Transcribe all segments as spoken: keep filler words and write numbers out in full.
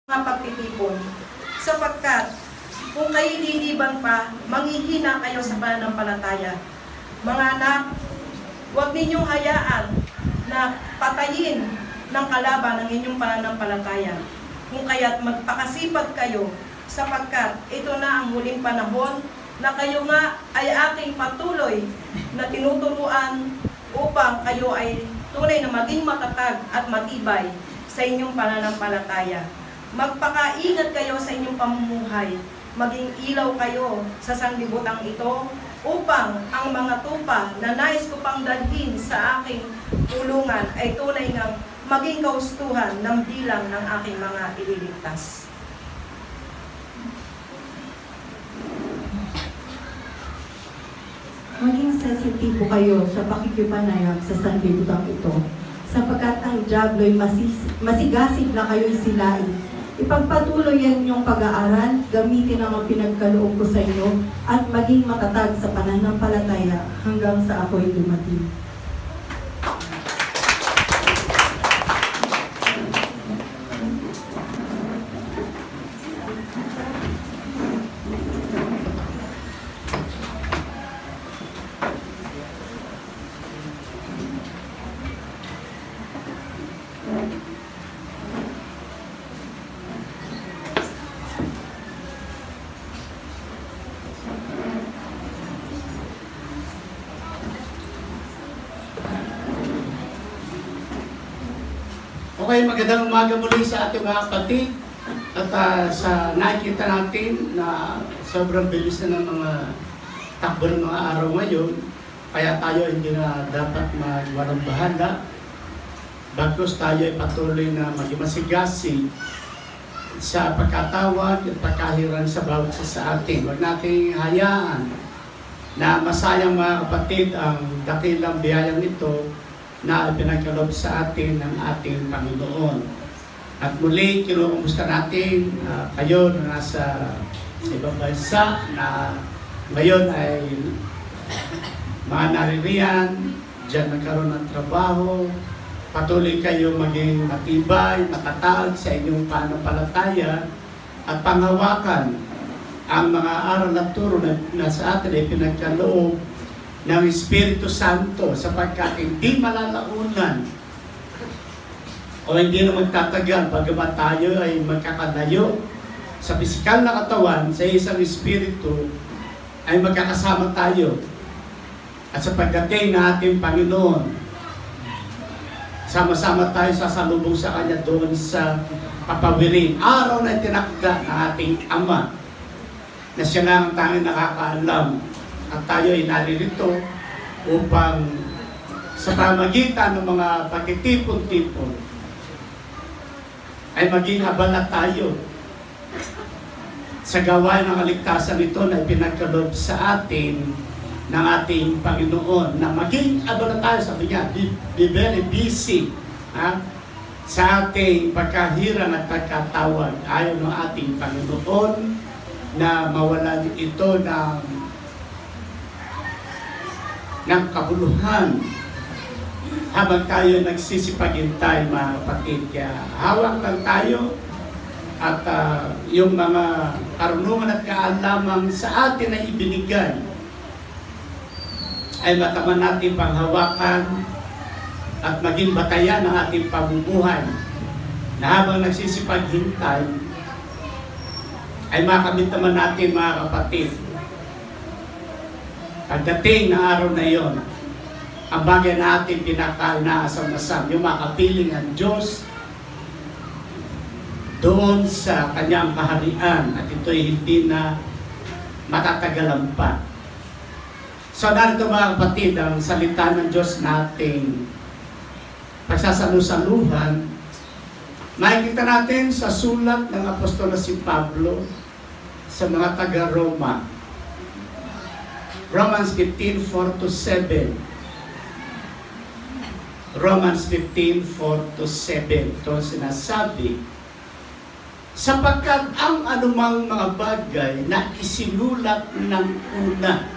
mga pagtitipon, sapagkat kung kayo liliban pa, manghihina kayo sa pananampalataya. Mga anak, huwag ninyong hayaan na patayin ng kalaban ang inyong pananampalataya. Kung kaya't magpakasipag kayo, sapagkat ito na ang huling panahon na kayo nga ay aking patuloy na tinuturuan upang kayo ay tunay na maging matatag at matibay sa inyong pananampalataya. Magpakaingat kayo sa inyong pamumuhay, maging ilaw kayo sa sanglibutang ito upang ang mga tupa na nais ko pang dalhin sa aking tulungan ay tunay ngang maging kaustuhan ng bilang ng aking mga ililigtas. Maging sensitibo kayo sa pakikipanayam sa sanglibutang ito, sapagkat ang diablo'y masigasig na kayo'y silain. Ipagpatuloy ang inyong pag-aaral, gamitin ang pinagkaloob ko sa inyo, at maging matatag sa pananampalataya hanggang sa ako'y dumating. Okay, magandang umaga muli sa ating mga kapatid at uh, sa nakikita natin na sobrang bilis na ng mga takbo ng mga araw ngayon, kaya tayo hindi na dapat magwalang bahala bagkus tayo ay patuloy na maging masigasig sa pagkatawag at pagkahiran sa bawat isa sa atin. Huwag nating hayaan na masayang mga kapatid ang dakilang biyayang ito na pinagkaloob sa atin ng ating Panginoon. At muli, kinukumusta natin uh, kayo na nasa ibang bansa na ngayon ay mga naririyan, dyan nagkaroon ng trabaho, patuloy kayo maging matibay, matatag sa inyong pananampalataya at panghawakan ang mga aral at turo na, na sa atin ay pinagkaloob ng Espiritu Santo sapagkat hindi malalaunan o hindi na magtatagal bagamat tayo ay magkakalayo sa pisikal na katawan sa isang Espiritu ay magkakasama tayo at sa pagdating na ating Panginoon sama-sama tayo sasalubong sa Kanya doon sa papawirin araw na tinakda ng ating Ama na siya lang ang tanging nakakaalam. At tayo ay naririto upang sa pamagitan ng mga pagtitipon-tipon ay maging abala tayo sa gawain ng kaligtasan ito na pinagkaloob sa atin ng ating Panginoon. Na maging abala tayo, sabi niya, be, be very busy ha? Sa ating pagkahirang at pagkatawag ayon ng ating Panginoon na mawalan ito ng ng kabuluhan habang tayo nagsisipaghintay mga kapatid. Kaya hawak lang tayo at uh, yung mga karunungan at kaalaman sa atin na ibinigay ay mataman natin panghawakan at maging batayan ng ating pamumuhay na habang nagsisipaghintay ay makamit naman natin mga kapatid. Pagdating ng araw na iyon, ang bagay natin pinaka-inaasam-asam, yung makapiling ang Diyos doon sa Kanyang kaharian at ito'y hindi na matatagalan pa. So narito mga kapatid, ang salita ng Diyos nating pagsasalusaluhan, makikita natin sa sulat ng Apostol na si Pablo sa mga taga-Roma. Romans fifteen, four to seven. Romans fifteen, four to seven. Ito sinasabi, sapagkat ang anumang mga bagay na isinulat ng una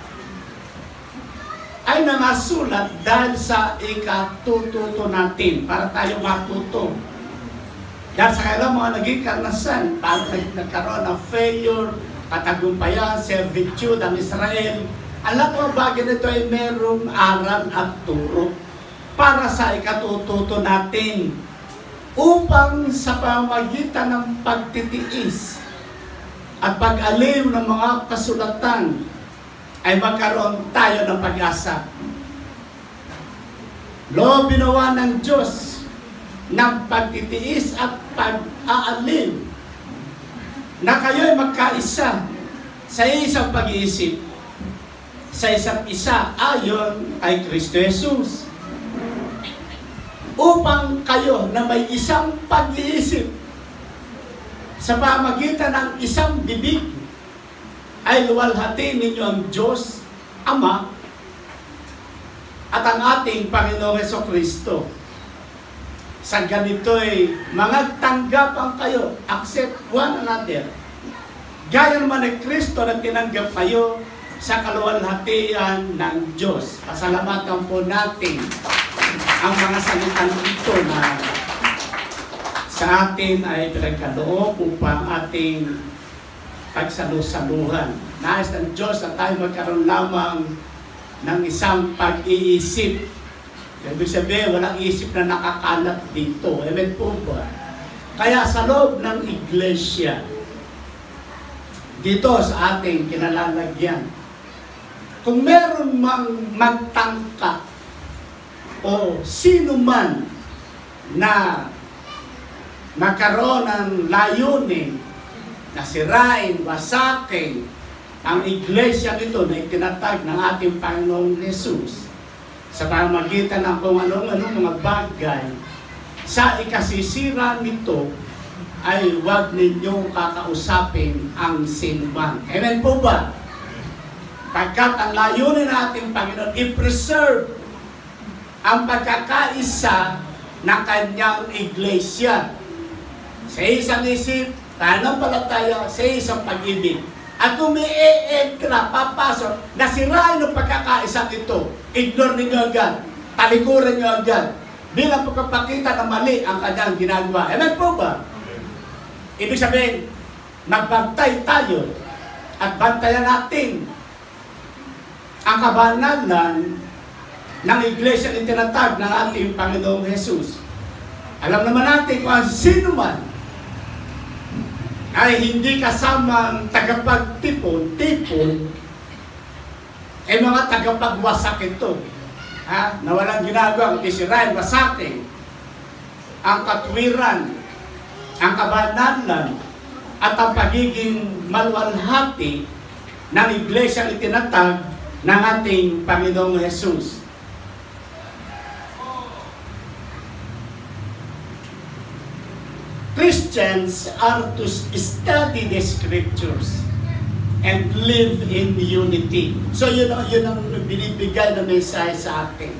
ay nangasulat dahil sa ikatututo natin para tayo matuto Dahil sa kailang mga naging karanasan, paano nagkaroon ng failure, katagumpayan, servitude ang Israel, ang lahat ng bagay nito ay merong aral at turo para sa ikatututo natin upang sa pamamagitan ng pagtitiis at pag-aliw ng mga kasulatan ay magkaroon tayo ng pag-asa. Lo, binawa ng Diyos ng pagtitiis at pag-aaliw na kayo ay magkaisa sa isang pag-iisip, sa isang isa ayon kay Kristo Jesus, upang kayo na may isang pag-iisip sa pamagitan ng isang bibig ay luwalhati ninyo ang Diyos Ama at ang ating Panginoong Jesucristo. Sa ganito'y mga tanggapan kayo, accept one another. Gaya naman ni Kristo na tinanggap kayo sa kaluwalhatian ng Diyos. Pasalamatan po natin ang mga salitang ito na sa atin ay pinagkaloob upang ating pagsalusaluhan. Nais ng Diyos na tayo magkaroon lamang ng isang pag-iisip. Ibig sabihin, walang isip na nakakalat dito. Amen po ba? Kaya sa loob ng iglesia, dito sa ating kinalalagyan, kung meron mang magtangka o sino man na magkaroon ng layunin na sirain, wasakin ang iglesia nito na itinatag ng ating Panginoong Jesus sa pamamagitan ng kung anong-anong mga bagay, sa ikasisira nito ay huwag ninyong kakausapin ang sinuman. Amen po ba? Pagkat ang layunin ng ating Panginoon, i-preserve ang pagkakaisa ng kanyang iglesia sa isang isip, pananampalataya, sa isang pag-ibig. At kung may e-entra, papasok, nasirain ng pagkakaisa ito, ignore ninyo agad, talikuran nyo agad, bilang pagpapakita na mali ang kanyang ginagawa. Amen po ba? Ibig sabihin, magbantay tayo at bantayan natin ang kabanalan ng iglesia na tinatag ng ating Panginoong Jesus. Alam naman natin kung sino man ay hindi kasamang tagapagtipon-tipon, ay mga tagapagwasak ito. Ha? Na walang ginagawa kundi sirain, wasakin ang katwiran, ang kabanalan, at ang pagiging maluwalhati ng iglesia na itinatag ng ating Panginoong Jesus. Christians are to study the scriptures and live in unity. So yun ang, yun ang binibigay na mensahe sa atin.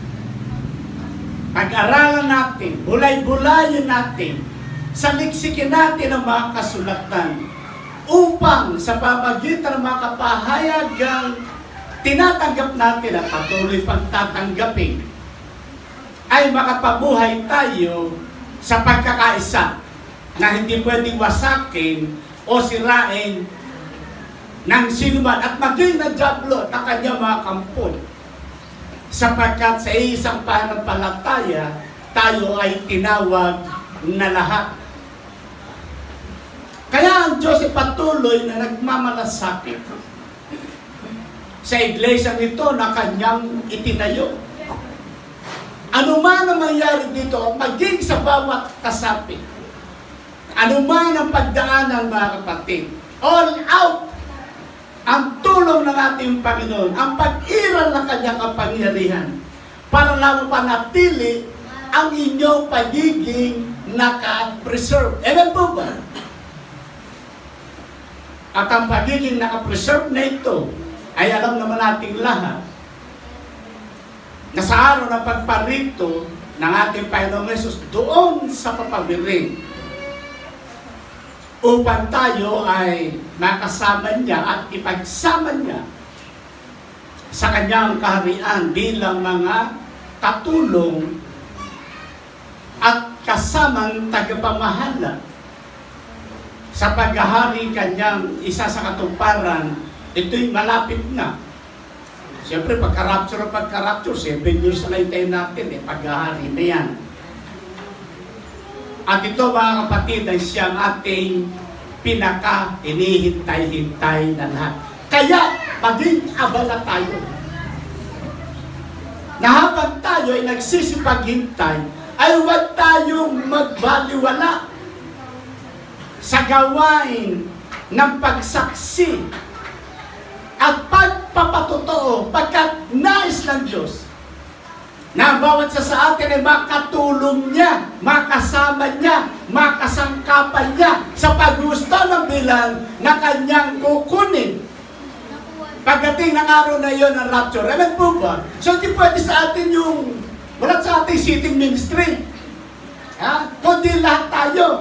Pag-aralan natin, bulay-bulayin natin, saliksikin natin ang mga kasulatan upang sa pamagitan ng mga kapahayagang tinatanggap natin at patuloy pagtatanggapin ay makapabuhay tayo sa pagkakaisa na hindi pwedeng wasakin o sirain ng sinuman at maging na Diablo na kanyang mga kampon. Sapagkat sa isang pananampalataya, tayo ay tinawag na lahat. Kaya ang Diyos ay patuloy na nagmamalasakit sa iglesia nito na kanyang itinayo. Ano man ang mangyari dito, maging sa bawat kasapi, ano man ang pagdaanan, mga kapatid, all out ang tulong ng ating Panginoon, ang pag-iral ng kanyang kapangyarihan para lalo panatili ang inyong pagiging naka-preserve. Amen po ba? At ang pagiging naka-preserve na ito ay alam naman nating lahat na sa araw ng pagparito ng ating Panginoong Jesus doon sa papawiring upang tayo ay makasama niya at ipagsama niya sa kanyang kaharian bilang mga katulong at kasamang tagapamahala sa paghahari kanyang isa sa katuparan. Ito'y malapit na. Siyempre, pagka-rapture, pagka-rapture, seven years na hintayin natin, eh, paghahari na yan. At ito, mga kapatid, ay siyang ating pinaka-hinihintay-hintay na lahat. Kaya, maging abala tayo. Na habang tayo ay nagsisipaghintay, ay huwag tayong magbaliwala sa gawain ng pagsaksi at pagpapatotoo, pagkat nais ng Diyos na bawat sa sa atin ay makatulong niya, makasama niya, makasangkapan niya sa paggusto ng bilang na kanyang kukunin pagdating ng araw na iyon ng rapture. Amen po ba? So, hindi pwede sa atin yung, wala sa ating sitting ministry. Ha? Kundi lahat tayo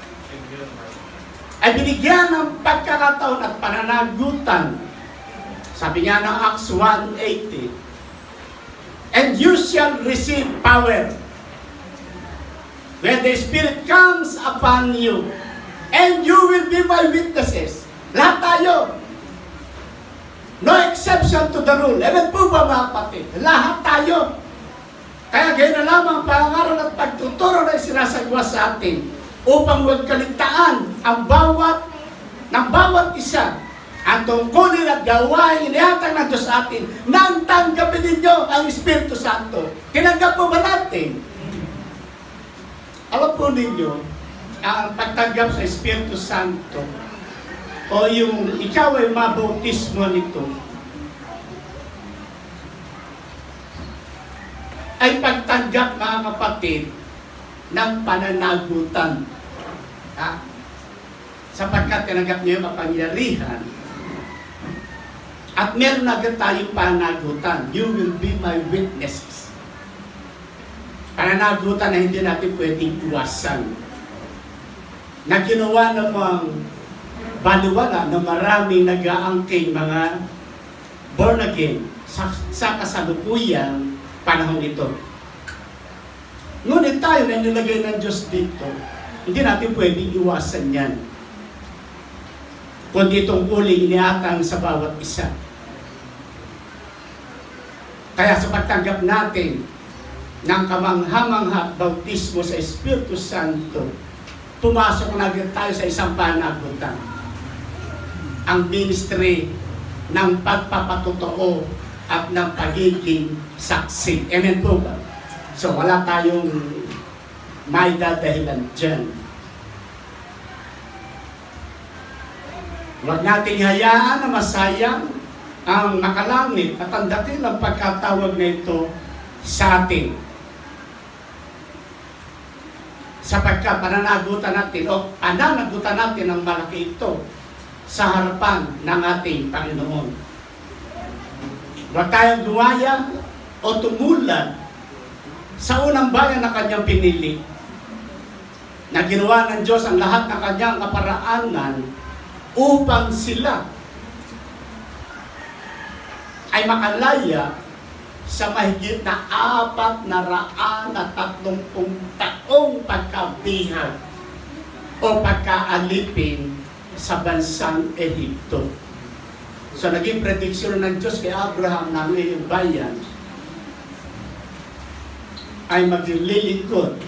ay binigyan ng pagkakataon at pananagutan. Sabi nga ng Acts one eighty, and you shall receive power when the Spirit comes upon you, and you will be my witnesses. Lahat tayo. No exception to the rule. Amen po ba, mga kapatid? Lahat tayo. Kaya gaya na lamang pangaral at pagtuturo na sinasagwa sa atin upang huwag kaligtaan ang bawat ng bawat isa ang tungkulin at gawain inihatag ng Diyos sa atin nang tanggapin ninyo ang Espiritu Santo. Tinanggap po ba natin? Alam po ninyo, ang pagtanggap sa Espiritu Santo o yung ikaw ay mabautismo nito ay pagtanggap, mga kapatid, ng pananagutan. Ha? Sapagkat tinanggap niyo yung kapangyarihan at meron na agad tayong pananagutan. You will be my witnesses. Pananagutan na hindi natin pwedeng iwasan. Na ginawa namang baliwala na maraming nag-aangking mga born again sa, sa kasalukuyang panahon ito. Ngunit tayo na nilagay ng Diyos dito, hindi natin pwedeng iwasan yan. Kundi itong uli iniatang sa bawat isa. Kaya sa pagtanggap natin ng kamangha-mangha at bautismo sa Espiritu Santo, pumasok na agad tayo sa isang pananagutan. Ang ministry ng pagpapatotoo at ng pagiging saksi. Amen po ba? So wala tayong may dadahilan dyan. Huwag nating hayaan na masayang ang makalangit at ang dakilang pagkatawag na ito sa atin. Sapagkat pananagutan natin o pananagutan natin ang malaki ito sa harapan ng ating Panginoon. Huwag tayong dumaya o tumulad sa unang bayan na kanyang pinili, na ginawa ng Diyos ang lahat ng kanyang kaparaanan upang sila ay makalaya sa mahigit na apat na raan at tatlumpung taong pagkabihag o pagkaalipin sa bansang Ehipto. So naging prediksyon ng Diyos kay Abraham na ang iyong bayan ay maglilingkod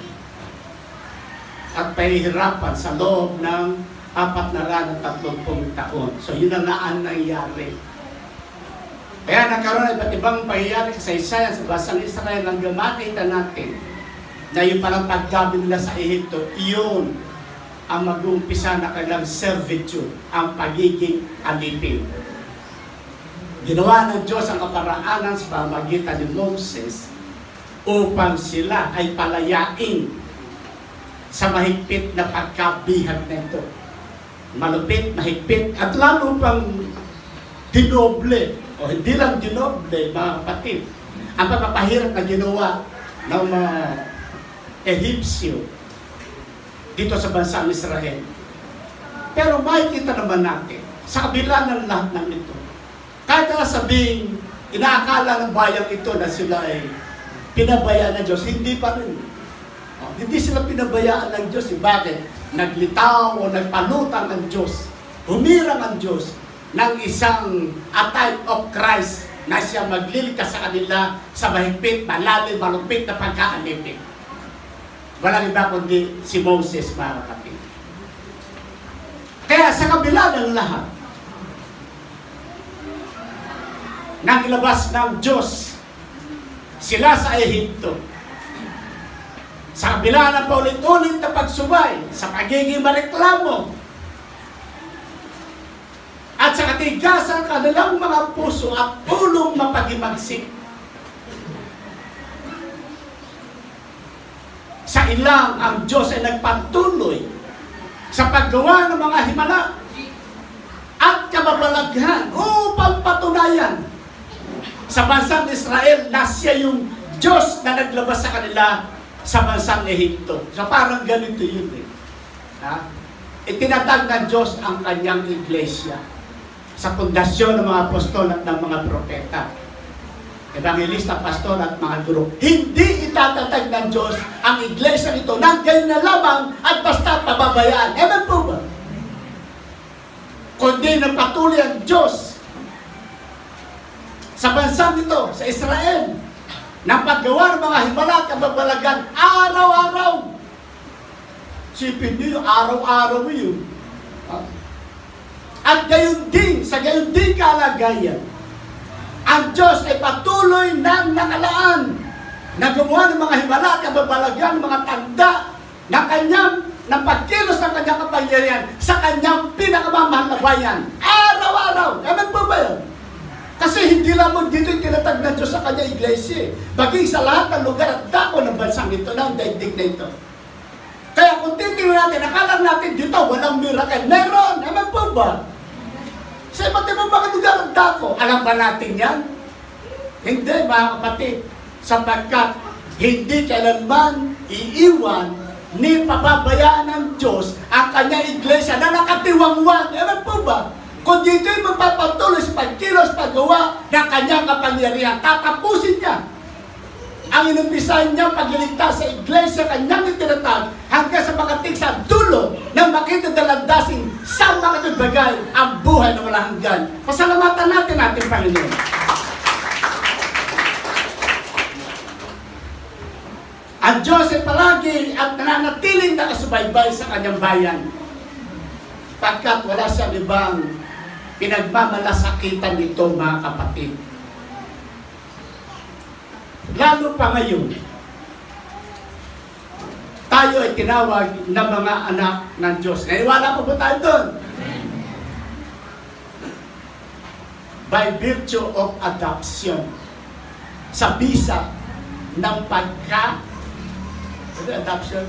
at pahihirapan sa loob ng apat na raan at tatlumpung taon. So yun ang naan nangyari. Kaya nagkaroon ng iba't ibang pangyayari sa Isaiah sa basang Israel hanggang makita natin na yung parang paggabi nila sa Ehipto, iyon ang mag-uumpisa na kanilang servitude, ang pagiging alipin. Ginawa ng Diyos ang kaparaanan sa pamagitan ni Moses upang sila ay palayain sa mahigpit na pagkabihag nito. Malupit, mahigpit, at lalo pang dinoble, o hindi lang dinoble, mga kapatid, ang pagpapahirap na ginawa ng mga Ehipsyo dito sa bansang Israel. Pero makikita naman natin, sa kabila ng lahat ng ito, kahit na sabing inaakala ng bayan ito na sila ay pinabayaan ng Diyos, hindi pa rin. hindi sila pinabayaan ng Diyos. Eh. Bakit? Naglitaw o nagpalutang ng Diyos. Humirang ang Diyos ng isang a type of Christ na siya magliligtas sa kanila sa mahigpit, malalim, malupit na pagkaalipin. Walang iba kundi si Moses, mga kapatid. Kaya sa kabila ng lahat, nang ilabas ng Diyos sila sa Ehipto, sa kabila ng paulit-ulit na pagsubay, sa pagiging mareklamo, at sa katigasan ng kanilang mga puso at pulong mapagimagsik, sa ilang ang Diyos ay nagpatuloy sa paggawa ng mga himala at kababalaghan upang patunayan sa bansang Israel na siya yung Diyos na naglabas sa kanila sa bansang Ehipto. So parang ganito yun eh. Ha? Itinatag ng Diyos ang kanyang iglesia sa pundasyon ng mga apostol at ng mga propeta, evangelista, pastor at mga guro. Hindi itatatag ng Diyos ang iglesia nito nang ganyan na lamang at basta pababayaan. Ewan po ba? Kundi na patuloy ang Diyos sa bansang ito, sa Israel, na paggawa ng mga himala at kababalagan araw-araw. Sipin niyo, araw-araw yun. At gayon din, sa gayon din kalagayan, ang Diyos ay patuloy nang nakalaan na gumawa ng mga himala at kababalagan, mga tanda na kanyang, ng pagkilos ng kanyang kapangyarihan sa kanyang pinakamamahal na bayan. Araw-araw. Eman po ba yun? Kasi hindi lamang dito yung tinatag ng Diyos sa kanyang iglesia. Baging sa lahat ng lugar at dako ng bansang ito, ng daigdig na ito. Kaya kung titingnan natin, akala natin dito, walang miracle. Meron! Eman po ba? Sa iba't ibang mga lugar at dako, alam ba natin yan? Hindi, mga kapatid. Sapagkat hindi kailanman iiwan ni pababayaan ng Diyos ang kanyang iglesia na nakatiwangwang. Ewan po ba? Kung dito'y magpapatuloy sa pagkilos, paggawa ng kanyang kapangyarihan, tatapusin niya ang inumpisahan niya pagliligtas sa iglesia, kanyang itinatag hanggang sa makating sa dulo ng makita dalandasing sa mga bagay ang buhay na walang hanggan. Pasalamatan natin natin, Panginoon. Ang Diyos ay palagi at nananatiling nakasubaybay sa kanyang bayan, pagkat wala siyang ibang pinagmamalasakitan nito, mga kapatid. Lalo pa ngayon, tayo ay tinawag na mga anak ng Diyos. Naiwala po ba tayo doon? By virtue of adoption. Sa bisa ng pagka... Ano adoption?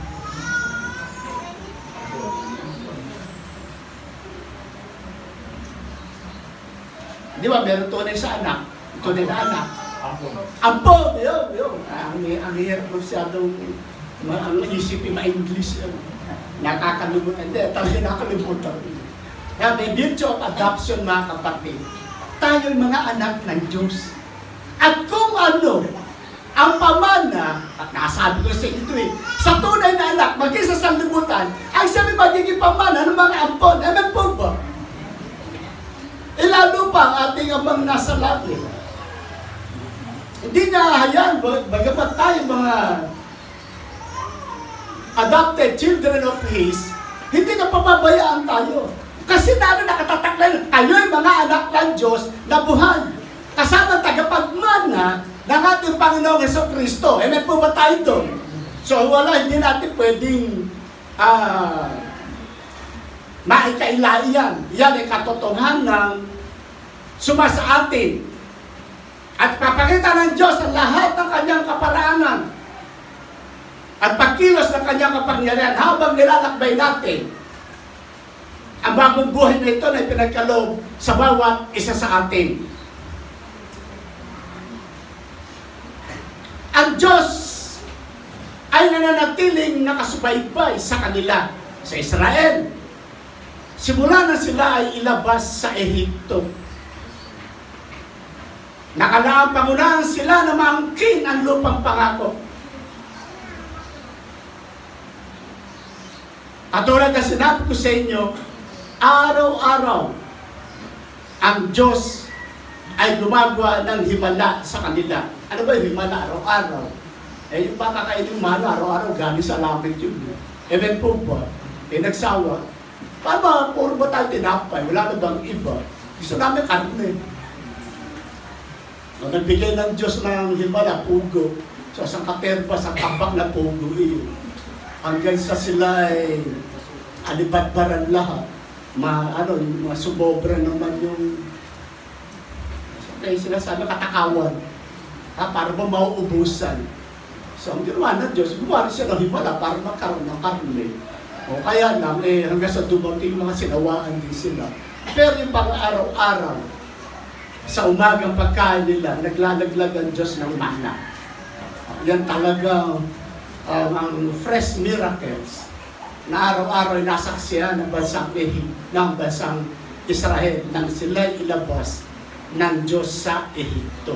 Di ba, meron tunay sa anak. Tunay na anak. Ampon! Yun, yun. Ang, ang hirap masyadong ang isipin ma-English. Nakakalimutan. Hindi, talaga nakalimutan. Kaya may virtue of adoption, mga kapatid. Tayo'y mga anak ng Diyos. At kung ano, ang pamana, at nasabi ko sa ito eh, sa tunay na anak, maging sa sanlibutan, ay sabi magiging pamana ng mga ampon. Amen po ba? E lalo pa ang ating amang nasa langit. Hindi niya hayaan, bagamat tayo mga adopted children of His, hindi na pababayaan tayo. Kasi naroon nakatataklan, kayo'y mga anak ng Diyos na buhay. Kasama tagapagmana ng ating Panginoong Jesucristo. Amen po ba tayo doon? So wala, hindi natin pwedeng uh, maikailai yan. Yan ay katotohanan ng sumasa atin. At papakita ng Diyos ang lahat ng kanyang kaparaanan at pagkilos ng kanyang kapangyarihan habang nilalakbay natin ang bagong buhay na ito na ipinagkaloob sa bawat isa sa atin. Ang Diyos ay nananatiling nakasubaybay sa kanila, sa Israel. Simula na sila ay ilabas sa Ehipto. Nakalaang pangunahan sila na maangkin ang lupang pangako. At tulad na sinabi ko sa inyo, araw-araw, ang Diyos ay gumagawa ng himala sa kanila. Ano ba yung himala? Araw-araw. Eh, yung pakakain yung mana, araw-araw, galing sa langit yun. Even po ba? Eh, nagsawa. Paano ba, puro ba tayo tinapay? Wala na bang iba? Gusto namin karne. So, nagbigay ng Diyos ng himala, pugo. So, sa katerba, sa kabak na pugo iyon. Hanggang sa sila ay alibadbaran lahat. Ma, ano, mga sumobra naman yung kaya sila sabi katakawan. Ha, para ba mauubusan. So, ang ginawa ng Diyos, gumawa rin siya ng himala para magkaroon ng karne. O kaya lang, eh, hanggang sa dumating mga sinawaan din sila. Pero yung pang araw-araw, sa umagang pagkain nila, naglalaglag ang Diyos ng mana. Yan talagang um, ang fresh miracles na araw-araw ay nasaksihan ng bansang Ehip, ng bansang Israel, nang sila'y ilabas ng Diyos sa Ehipto.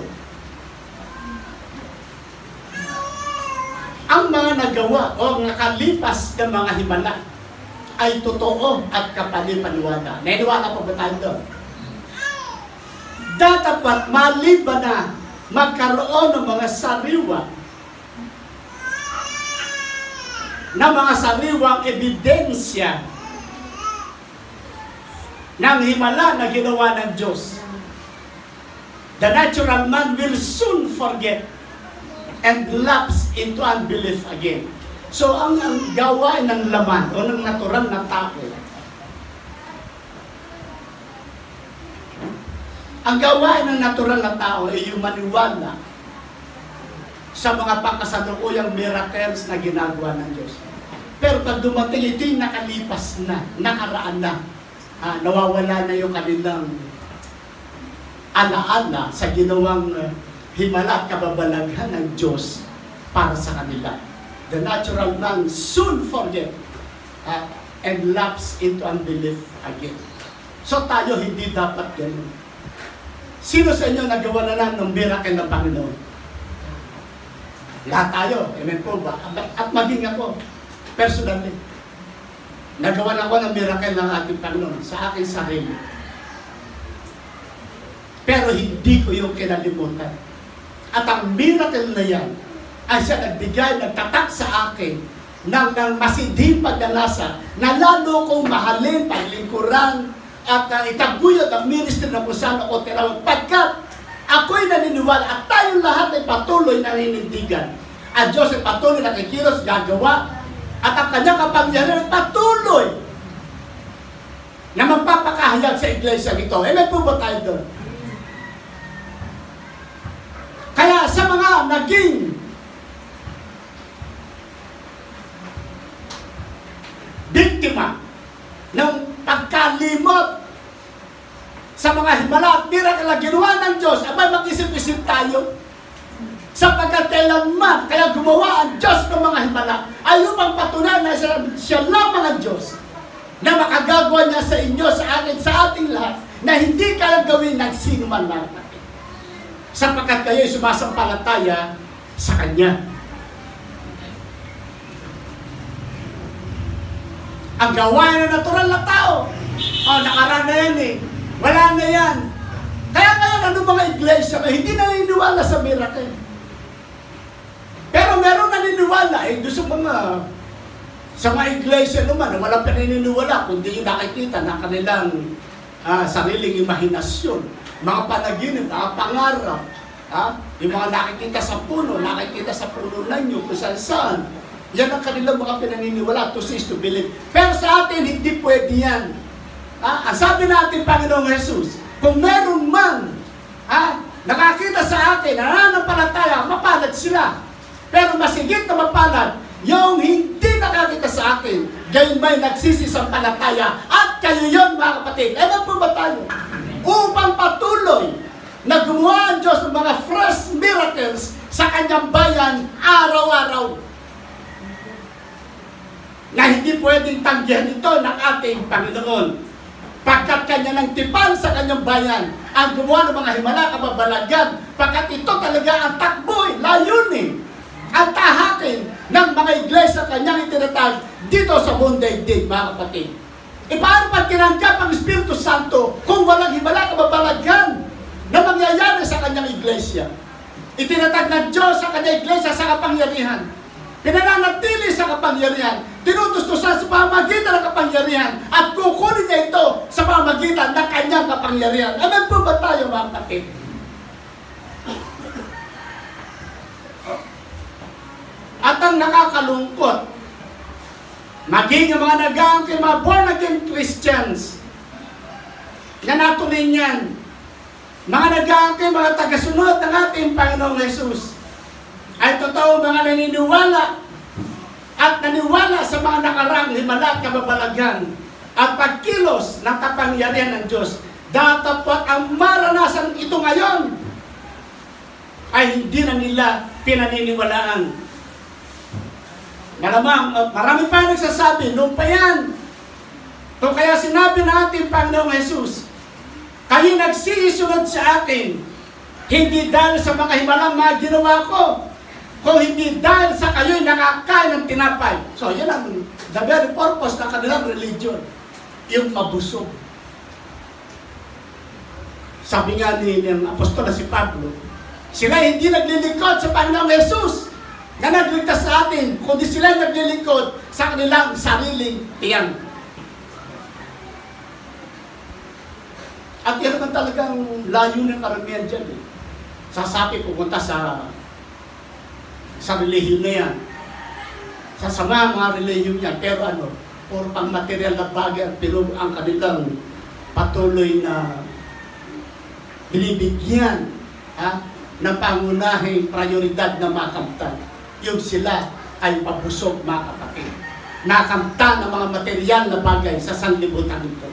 Ang mga nagawa o nakalipas ng mga himala ay totoo at kapalipaniwala. Naniwala pa ba tayo doon? Dapat maliban na magkaroon ng mga sariwa na mga sariwang ebidensya ng himala na ginawa ng Diyos. The natural man will soon forget and lapse into unbelief again. So, ang, ang gawain ng laman o ng natural na tao, ang gawain ng natural na tao ay yung maniwala sa mga pangkasalukuyang miracles na ginagawa ng Diyos. Pero pag dumating, ito yung nakalipas na, nakaraan na, ah, nawawala na yung kanilang alaala sa ginawang uh, himala at kababalaghan ng Diyos para sa kanila. The natural man soon forget uh, and lapse into unbelief again. So tayo hindi dapat ganun. Sino sa inyo nagawa na lang ng miracle ng Panginoon? Lahat tayo. Amen po ba? At maging ako, personally, nagawa na ako ng miracle ng ating Panginoon sa aking sarili. Pero hindi ko yung kinalimutan. At ang miracle na yan ay siya nagbigay, nagtatak sa akin ng, ng masidhing pagdalasa na lalo kong mahalin, paglingkuran, at uh, itaguyod ang ministry na kung saan ako tinawag. Pagkat ako'y naniniwala at tayong lahat ay patuloy na naninindigan. At Diyos ay patuloy na kikilos, gagawa, at ang kanyang kapangyarihan ay patuloy na magpapakahayag sa iglesia nito. Eh, may po ba tayo doon? Kaya sa mga naging biktima ng pagkalimot sa mga himala at miracle na ginawa ng Diyos, abay mag-isip-isip tayo. Sapagkat kailanman, kaya gumawa ang Diyos ng mga himala, ay upang patunayan na siya, siya lamang ang Diyos na makagagawa niya sa inyo, sa akin, sa ating lahat, na hindi kaya gawin ng sino man lang natin. Sapagkat kayo'y sumasampalataya sa Kanya. Ang gawain ng natural na tao, oh, nakaraan na yan eh. Wala na yan. Kaya ngayon, ano mga iglesia, eh, hindi naniniwala sa miracle. Pero meron naniniwala, eh, gusto mga, sa mga iglesia naman, walang paniniwala, kundi yung nakikita na kanilang uh, sariling imahinasyon. Mga panaginip, mga pangarap, ha? Yung mga nakikita sa puno, nakikita sa puno ninyo, kung saan-saan. Yan ang kanilang mga pinaniniwala, to see is to believe. Pero sa atin, hindi pwede yan. Ha? Ang sabi natin, Panginoong Jesus, kung meron man, ha, nakakita sa atin, nananampalataya, mapalad sila. Pero masigit na mapalad, yung hindi nakakita sa akin, gayon ba'y nagsisisampalataya, at kayo yun, mga kapatid. Ano po ba tayo? Upang patuloy na gumawa ang Diyos ng mga fresh miracles sa kanyang bayan araw-araw. Na hindi pwedeng tanggihan ito ng ating Panginoon. Pagkat kanya nang tipan sa kanyang bayan ang gumawa ng mga himala, kababalagan, pagkat ito talaga ang takboy, layunin, ang tahakin ng mga iglesia kanyang itinatag dito sa buong daigdig, mga kapatid. E paano pa tinanggap ang Espiritu Santo kung walang himala kababalaghan na mangyayari sa kanyang iglesia? Itinatag ng Diyos sa kanyang iglesia sa kapangyarihan. Pinananatili sa kapangyarihan. Tinutustusan sa pamamagitan ng kapangyarihan. At kukunin niya ito sa pamamagitan ng kanyang kapangyarihan. Amen po ba tayo, mga kapatid? At ang nakakalungkot, maging yung mga nag-aangkin, mga born-again Christians, na natuloy niyan, mga nag-aangkin, mga tagasunod ng ating Panginoong Jesus, ay totoo mga naniniwala at naniwala sa mga nakarang himala at kababalaghan at pagkilos ng kapangyarihan ng Diyos. Datapot ang maranasan ito ngayon ay hindi na nila pinaniniwalaan. Malamang, marami pa nagsasabi, noon pa yan. So kaya sinabi natin, Panginoong Jesus, kayo nagsisisunod sa akin, hindi dahil sa mga himalang mga ginawa ko, kung hindi dahil sa kayo'y nakakain ng tinapay. So yan ang the very purpose ng kanilang religion, yung mabusog. Sabi nga ni ng apostol na si Pablo, sila hindi naglilingkod sa Panginoong Jesus na nagligtas sa atin, kundi sila naglilingkod sa kanilang sariling tiyan. At yan naman talagang layo ng karamihan dyan. Eh. Sasabi, pupunta sa sa relihiyon na yan. Sasama mga relihiyon yan. Pero ano, puro pang material na bagay at pilog ang kanilang patuloy na binibigyan ha, ng pangunahing prioridad na makamtan. Yung sila ay pabusog, mga kapatid. Nakamtan ng mga material na bagay sa sanlibutan ito.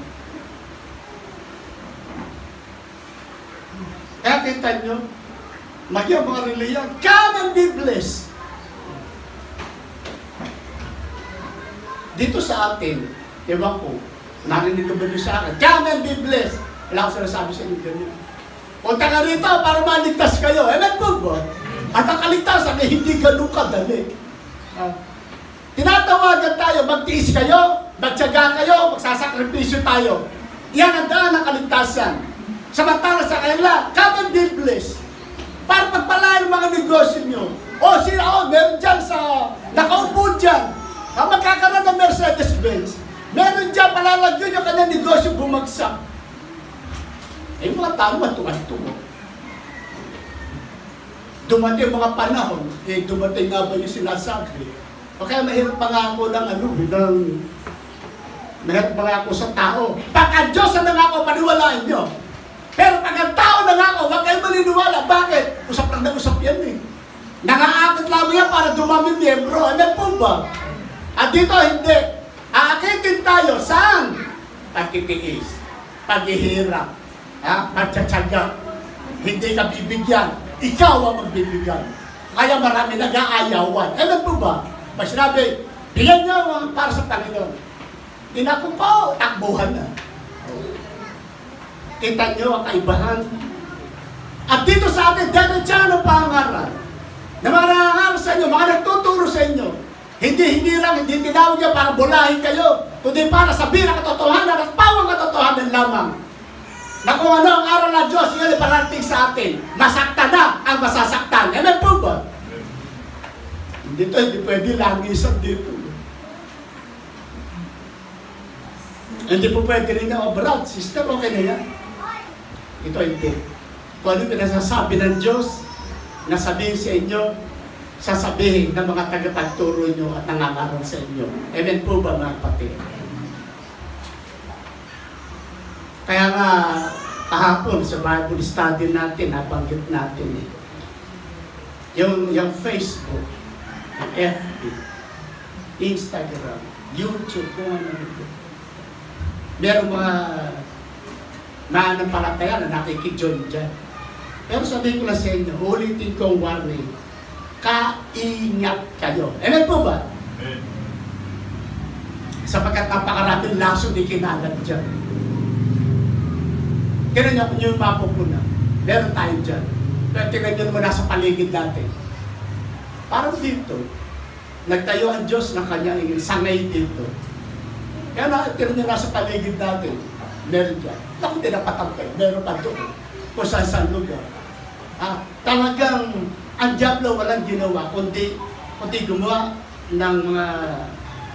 Kaya kita nyo, maging mga reliyon, come and be blessed. Dito sa atin, ewan ko, narinig ko ba nyo sa akin, come and be blessed. Wala ko sinasabi sa inyo ganyan. Punta ka rito para maligtas kayo. Amen po ba? At ang kaligtasan ay hindi ganun kadali. Uh, tinatawagan tayo, magtiis kayo, magtiyaga kayo, magsasakripisyo tayo. Yan ang daan ng kaligtasan. Samantala sa kanila, come and be blessed. Para pagpalain ang mga negosyo nyo. O sila, o, meron dyan sa, nakaupo dyan. Ang magkakaroon ng Mercedes-Benz. Meron dyan, palalagyo yung kanyang negosyo bumagsak. Eh, mga tao, matuwa-tuwa. Dumating mga panahon, eh, dumating nga ba yung sinasabi? O kaya mahirap pa nga ako ng ano, ng, mahirap pa nga ako sa tao. Pag ang Diyos na nangako, paniwalaan nyo. Pero pag ang tao nangako, huwag kayo maniniwala. Bakit? Usap lang na usap yan eh. Nangaakit lamang yan para dumami miyembro. Ano po ba? At dito, hindi. Aakitin tayo. Saan? Pagtitiis. Paghihirap. Ha? Pagtsatsaga. Hindi ka bibigyan. Ikaw ang magbibigyan. Kaya marami nag-aayawan. Ano po ba? Pag sinabi, bigyan nyo para sa Panginoon. Inako po, takbuhan na. Kita nyo ang kaibahan. At dito sa atin, diretsahan ang pangaral. Na mga nangangaral sa inyo, mga nagtuturo sa inyo. Hindi, hindi lang, hindi tinawag niya para bulahin kayo. Kundi para sabihin ang katotohanan at pawang katotohanan lamang. Na kung ano ang aral ng Diyos, yun ay parating sa atin. Masaktan na ang masasaktan. Amen po ba? Dito, hindi pwede langisan dito. Hindi po pwede rin na, oh, brad, sister, okay na yan. Ito hindi. Kung ano pinasasabi ng Diyos, nasabihin sa inyo, sasabihin ng mga tagapagturo nyo at nangangaral sa inyo. Amen po ba, mga kapatid? Kaya nga, kahapon sa Bible study natin, nabanggit natin eh. Yung, yung Facebook, yung F B, Instagram, YouTube, kung ano ito. Meron mga mananampalataya na nakikijoin dyan. Pero sabihin ko lang sa inyo, ulitin kong warning, kaingat kayo. Amen po ba? Amen. Sapagkat napakaraming laso di kinalat dyan. Tingnan niyo kung yung mapupuna. Meron tayo dyan. Pero tingnan niyo naman nasa paligid natin. Parang dito, nagtayo ang Diyos ng kanyang sangay dito. Kaya na, tira nyo nasa paligid natin, meron dyan. Naku, tinapatangkay, meron pa doon. Kung saan saan lugar. Ah, talagang, ang Diablo walang ginawa, kundi, kundi gumawa ng mga uh,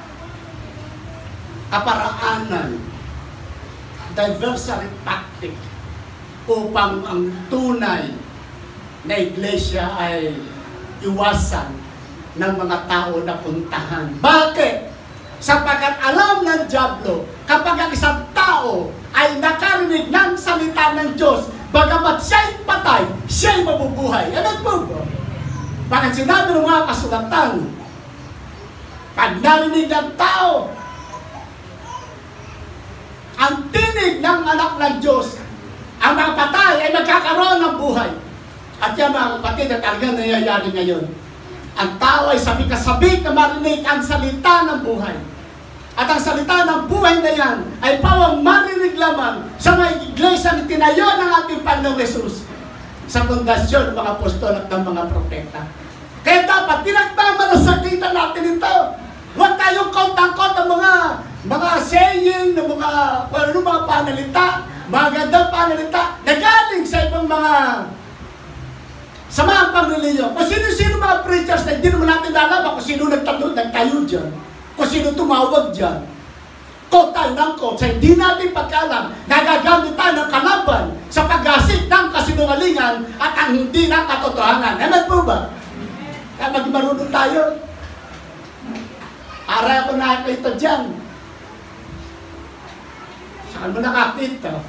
kaparaanan, diversary tactic, upang ang tunay na iglesia ay iwasan ng mga tao na puntahan. Bakit? Sapagkat alam ng Diablo, kapag ang isang tao ay nakarinig ng salita ng Diyos, bagamat siya'y patay, siya'y mabubuhay. Ano po ba? Bakit sinabi ng mga kasulatan, pag narinig ng tao ang tinig ng anak ng Diyos, ang mga patay ay nagkakaroon ng buhay. At yan mga kapatid, at talagang nangyayari ngayon. Ang tao ay sabik-sabik na marinig ang salita ng buhay. At ang salita ng buhay na yan ay pawang marinig lamang sa mga iglesia na tinayo ng ating Panginoong Jesus sa pundasyon ng mga apostol at ng mga propeta. Kaya dapat pinagmamalasakitan natin ito. Huwag tayong kautangkot ng mga mga saying, ng mga kung ano mga panalita, mga gandang panalita na galing sa ibang mga sa mga pangreliyon. Kung sino-sino mga preachers na hindi naman natin alam kung sino nagtayo, nagtayo dyan, kung sino tumawag dyan. Kung tayo ng kung sa hindi natin pagkalam, nagagamit tayo ng kalaban sa pag-asik ng kasinungalingan at ang hindi ng katotohanan. Amen po ba? Kaya maging marunong tayo. Para ako nakakita dyan. Saan mo nakakita?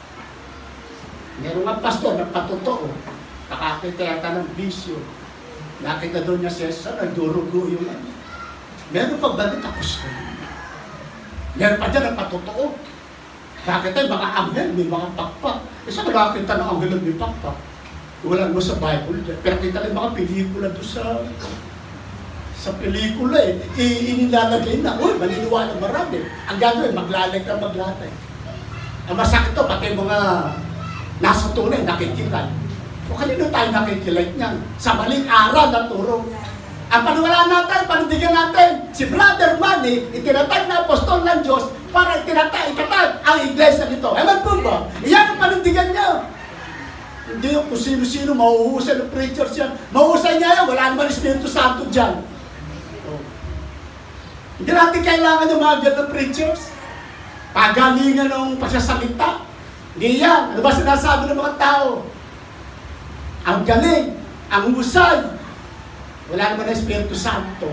Meron nga pastor na patotoo. Nakakita yata ng bisyo. Nakita doon niya siya sa nagdurugo yung ano. Meron pa ba tapos na? Meron pa dyan ang patotoo. Nakakita yung mga anghel, may mga pakpak. E saan nakakita ng anghel at may pakpak? Wala mo sa Bible dyan. Pero kita lang mga pelikula doon sa sa pelikula eh. Inilalagay na, uy, maniniwala marami. Ang gagawin, maglalag ka maglatay. Ang masakit to, pati mga nasa tunay, nakikilay. O kanino tayo nakikilay niyan? Sa maling aral na turo. Ang paniwalaan natin, panindigan natin, si Brother Manny, itinatag na apostol ng Diyos para itinatag, itatag ang iglesia nito. Eman po ba? Iyan ang panindigan niya. Hindi yung kung sino-sino, mahuhusay ng preachers yan. Mahuhusay niya yan, wala naman Espiritu Santo dyan. Oh. Hindi natin kailangan yung mga ganang preachers. Pagalingan ng pagsasalita. Hindi yan. Ano ba sinasabi ng mga tao? Ang galing, ang husay. Wala naman na Espiritu Santo.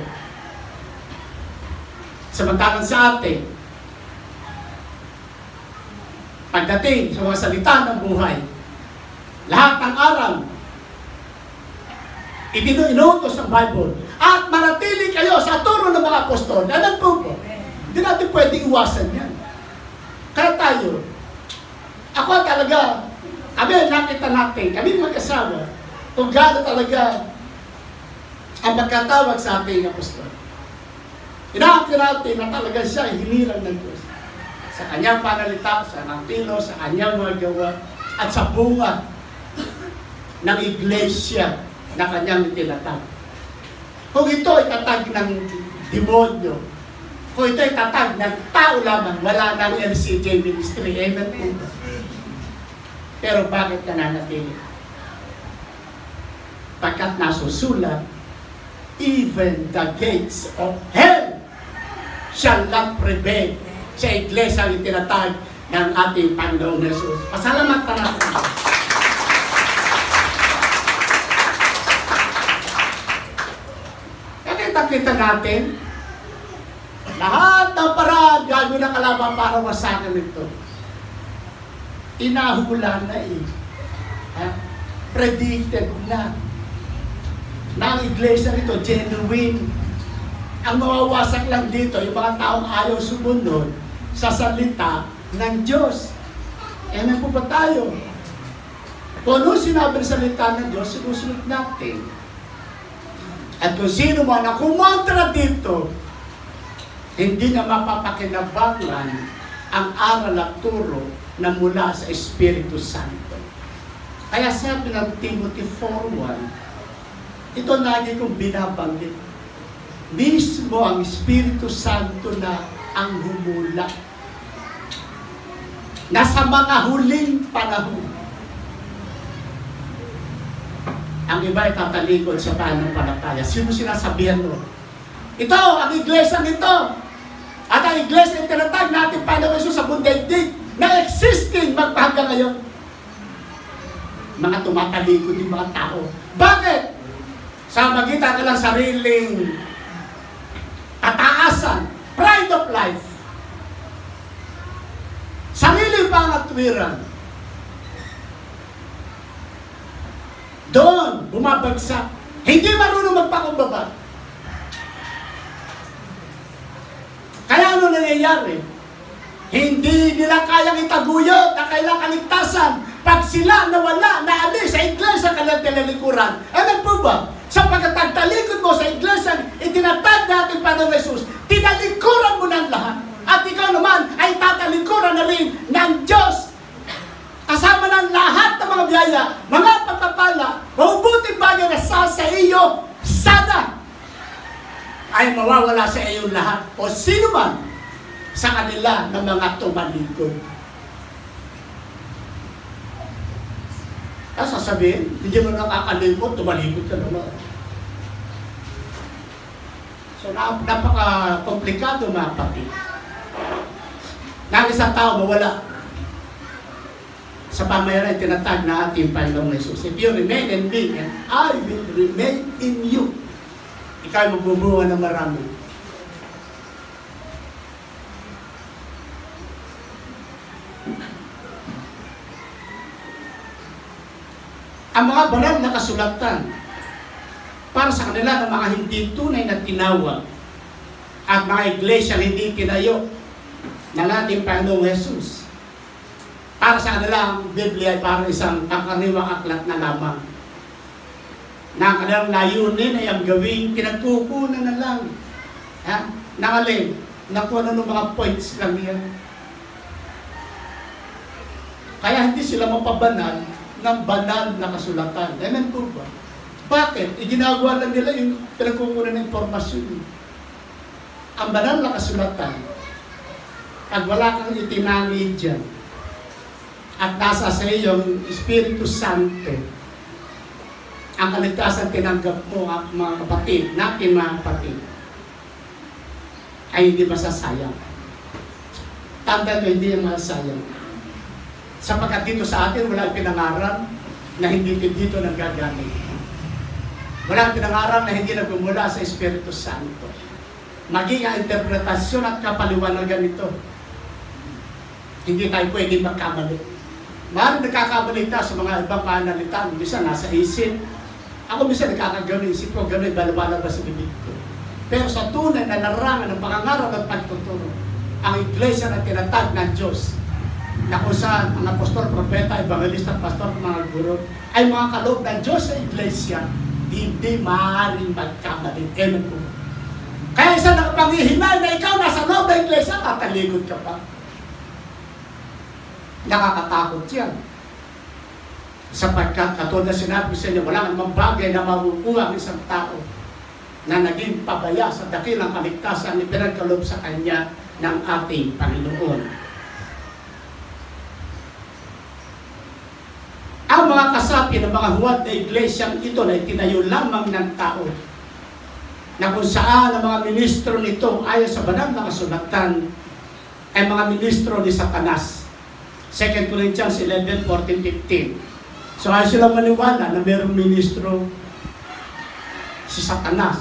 Samantalang sa atin, pagdating sa mga salita ng buhay, lahat ng aral, itinuutos ng Bible, at manatili kayo sa turo ng mga apostol. Alam po po, hindi natin pwedeng iwasan yan. Kaya tayo, ako talaga, kami nakita natin, kami mag-asawa, kung gaano talaga ang pagkatawag sa ating apostol. Inaakit natin na talaga siya hinilang ng Diyos. Sa kanyang panalita, sa kanyang tilo, sa kanyang mga gawa, at sa bunga ng iglesia na kanyang itinatag. Kung ito ay tatag ng demonyo, kung ito ay tatag ng tao lamang, wala ng L C J ministry. Amen po. Pero bakit nananatili? Pagkat nasusulat, even the gates of hell shall not prevail sa iglesia ang itinatag ng ating Panginoong Jesus. Pasalamat ka natin. Kita natin, lahat ng paraan gagawin ng kalaban para masakan ito. Inahula na eh. Ha? Predicted na. Na ang iglesia nito, genuine. Ang mawawasak lang dito, yung mga taong ayaw sumunod sa salita ng Diyos. E may po ba tayo? Kung ano sinabi ng salita ng Diyos, sinusunod natin. At kung sino man na kumontra dito, hindi na mapapakinabangan ang aral at turo na mula sa Espiritu Santo. Kaya sabi ng Timothy four one, ito lagi kong binabanggit. mismo ang Espiritu Santo na ang humula. Nasa mga huling panahon, ang iba ay tatalikod sa pananampalataya. Sino sinasabihan mo? Ito, ang iglesia nito. At ang iglesia yung tinatag natin Panginoon Jesus sa buong daigdig na existing magpahanggang ngayon. Mga tumatalikod yung mga tao. Bakit? Sa magitan ka lang sariling kataasan, pride of life, sariling pangatwiran, doon bumabagsak. Hindi marunong magpakumbaba. Kaya ano nangyayari? Hindi nila kayang itaguyod na kailang kaligtasan pag sila nawala, naalis sa iglesia kanilang tinalikuran. Ano po ba? Sapagkat talikod mo sa iglesia, itinatag natin Panginoon Jesus, tinalikuran mo ng lahat. At ikaw naman ay tatalikuran na rin ng Diyos. Kasama ng lahat ng mga biyaya, mga pagpapala, mabubuting bagay na sa sa iyo, sana ay mawawala sa iyo lahat o sino man sa kanila ng mga tumalikod. Kaya sasabihin, hindi mo nakakalikod, tumalikod ka naman. So napaka-komplikado mga kapatid. Nang isang tao mawala sa pamayaran tinatag na ating Panginoong Jesus. If you remain in me, and I will remain in you. Ikaw ay magbubunga ng marami. Ang mga banal na kasulatan para sa kanila ng mga hindi tunay na tinawag at mga iglesia hindi tinayo ng ating Panginoong Jesus. Para sa kanila, ang Biblia ay parang isang pangkaraniwang aklat na lamang. Na ang kanilang layunin ay ang gawing pinagkukunan na lang. Ha? Nangalin, nakuha na ng mga points lang yan. Kaya hindi sila mapabanal ng banal na kasulatan. Amen po ba? Bakit? Iginagawa lang nila yung pinagkukunan ng informasyon. Ang banal na kasulatan, pag wala kang itinangi dyan, at nasa sa iyo yung Espiritu Santo, ang kaligtasan tinanggap mo, mga kapatid, natin mga kapatid, ay hindi masasayang. Tanda nyo, hindi yung masasayang. Sapagkat dito sa atin, walang pinangaral na hindi dito nagagamit. Walang pinangaral na hindi nagmumula sa Espiritu Santo. Maging ang interpretasyon at kapaliwanagan nito, hindi tayo pwede magkamali. Maaaring nagkakamali tayo sa mga ibang panalitan. Minsan nasa isip. Ako minsan nagkakagano'n, isip ko gano'n, balabas sa bibig ko. Pero sa tunay na larangan ng pangangaral at pagtuturo, ang iglesia na tinatag ng Diyos, na kung saan ang apostol, propeta, evangelista, pastor, mga guro, ay mga kaloob ng Diyos sa iglesia, hindi maaaring magkamali. Amen po. Kaya isa nakapangihinay na ikaw nasa loob ng iglesia, tatalikod ka pa. Nakakatakot yan. Sapagkat katulad na sinabi sa inyo, wala namang bagay na makukuha ang isang tao na naging pabaya sa dakilang kaligtasan ni pinagkaloob sa kanya ng ating Panginoon. Ang mga kasapi ng mga huwad na iglesyang ito na itinayo lamang ng tao na kung saan ang mga ministro nito ayon sa banal na kasulatan ay mga ministro ni Satanas. Second Corinthians eleven, fourteen, fifteen. So ayaw silang maniwala na mayroong ministro si Satanas.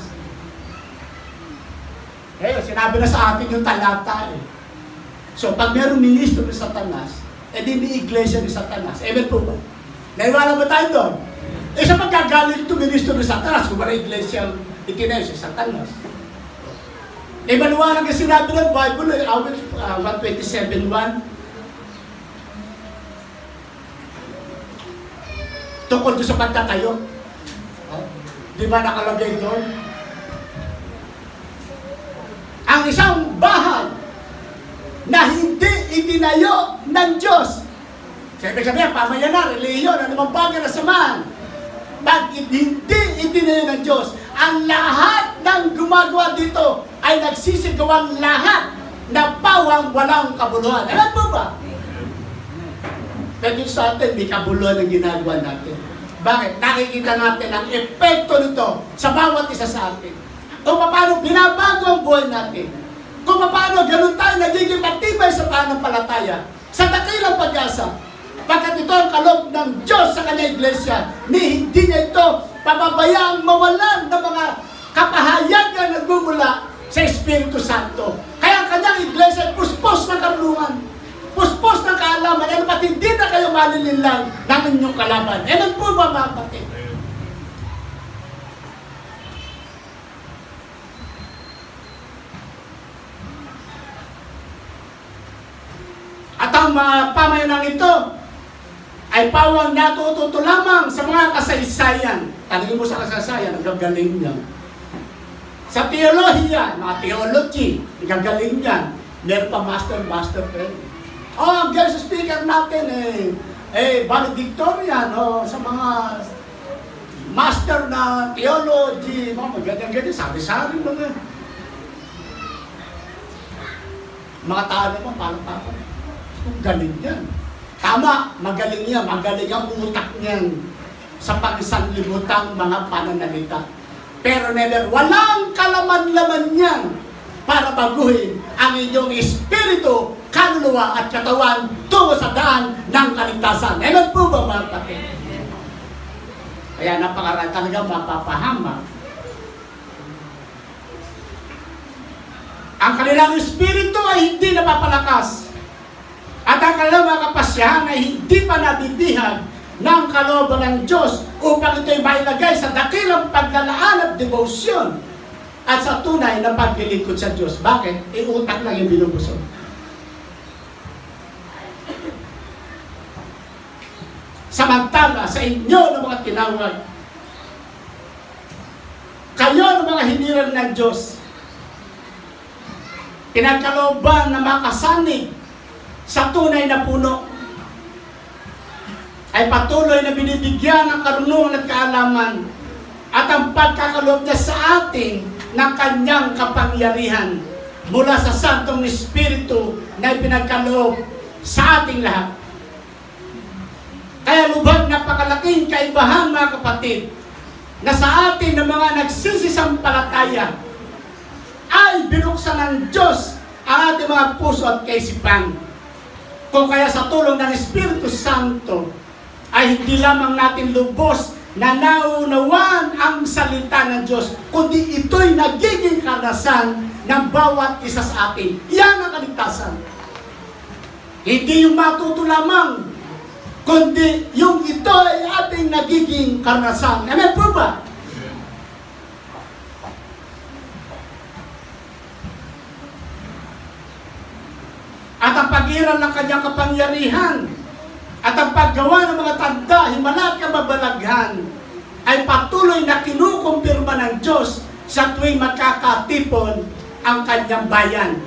Eh, sinabi na sa atin yung talata eh. So pag mayroong ministro ni Satanas, eh di ni iglesia ni Satanas. Amen po ba? Naiwala ba tayo doon? Eh sa pagkagalit ito ministro ni Satanas, kung wala iglesia itinayo si Satanas. Eh maniwala ka sinabi ng Bible, eh, awit uh, one twenty-seven, one, tungkol doon sa pagtatayo. Di ba nakalagay doon? Ang isang bahay na hindi itinayo ng Diyos. Sabi sabihin, pamayanan, reliyon, ano mang bagay na samahan. pag hindi itinayo ng Diyos, ang lahat ng gumagawa dito ay nagsisigawan lahat na pawang walang kabuluhan. Alam mo ba? Pero sa atin, may kabuluhan ang ginagawa natin. Bakit? Nakikita natin ang epekto nito sa bawat isa sa atin. Kung paano binabago ang buhay natin. Kung paano ganun tayo nagiging matibay sa pananampalataya, sa dakilang pag-asa. Pagkat ito ang kaloob ng Diyos sa kanyang iglesia, ni hindi niya ito pababayaang mawalan ng mga kapahayagan na nagmumula sa Espiritu Santo. Kaya ang kanyang iglesia ay puspos ng karunungan, puspos ng kaalaman, ano pati hindi na kayo malilinlang ng inyong kalaban. E nun po ba mga kapatid? At ang mga pamayanang ito ay pawang natututo lamang sa mga kasaysayan. Tanungin mo sa kasaysayan, ang gagaling niya. Sa teolohiya, mga theology, ang gagaling niya. Meron pa master, master friend. Oh, ang guest speaker natin eh, eh, valedictorian, oh, sa mga master na theology, mga magandang-gandang, sari-sari mga. Mga tao naman, palang-palang. Ang galing yan. Tama, magaling yan. Magaling ang utak niyan sa pagsanlibutang mga pananalita. Pero never, walang kalaman-laman yan para baguhin ang inyong espiritu, kaluluwa at katawan tungo sa daan ng kaligtasan. Ewan po ba mga kapatid? Kaya napakaraan talaga mapapahama. Ang kanilang espiritu ay hindi napapalakas. At ang kanilang mga kapasyahan ay hindi pa nabibihag ng kalooban ng Diyos upang ito'y mailagay sa dakilang paglalaan at devotion at sa tunay na paglilingkod sa Diyos. Bakit? Iutak lang yung binubusog. Samantala, sa inyo ng mga tinawag, kayo ng mga hiniran ng Diyos, pinagkalooban na makasanig sa tunay na puno, ay patuloy na binibigyan ng karunungan at kaalaman at ang pagkakaloob niya sa ating ng kanyang kapangyarihan mula sa Santong Espiritu na ipinagkaloob sa ating lahat. Kaya lubag napakalaking kaibahan mga kapatid na sa atin ng mga nagsisisampalataya ay binuksan ng Diyos ang ating mga puso at kaisipan. Kung kaya sa tulong ng Espiritu Santo ay hindi lamang natin lubos na naunawan ang salita ng Diyos, kundi ito'y nagiging karanasan ng bawat isa sa atin. Yan ang kaligtasan. Hindi yung matuto lamang, kundi yung ito ay ating nagiging karanasan. Amen po ba? At ang pag-iral ng kanyang kapangyarihan at ang paggawa ng mga tanda, himala at kababalaghan ay patuloy na kinukumpirma ng Diyos sa tuwing magkakatipon ang kanyang bayan.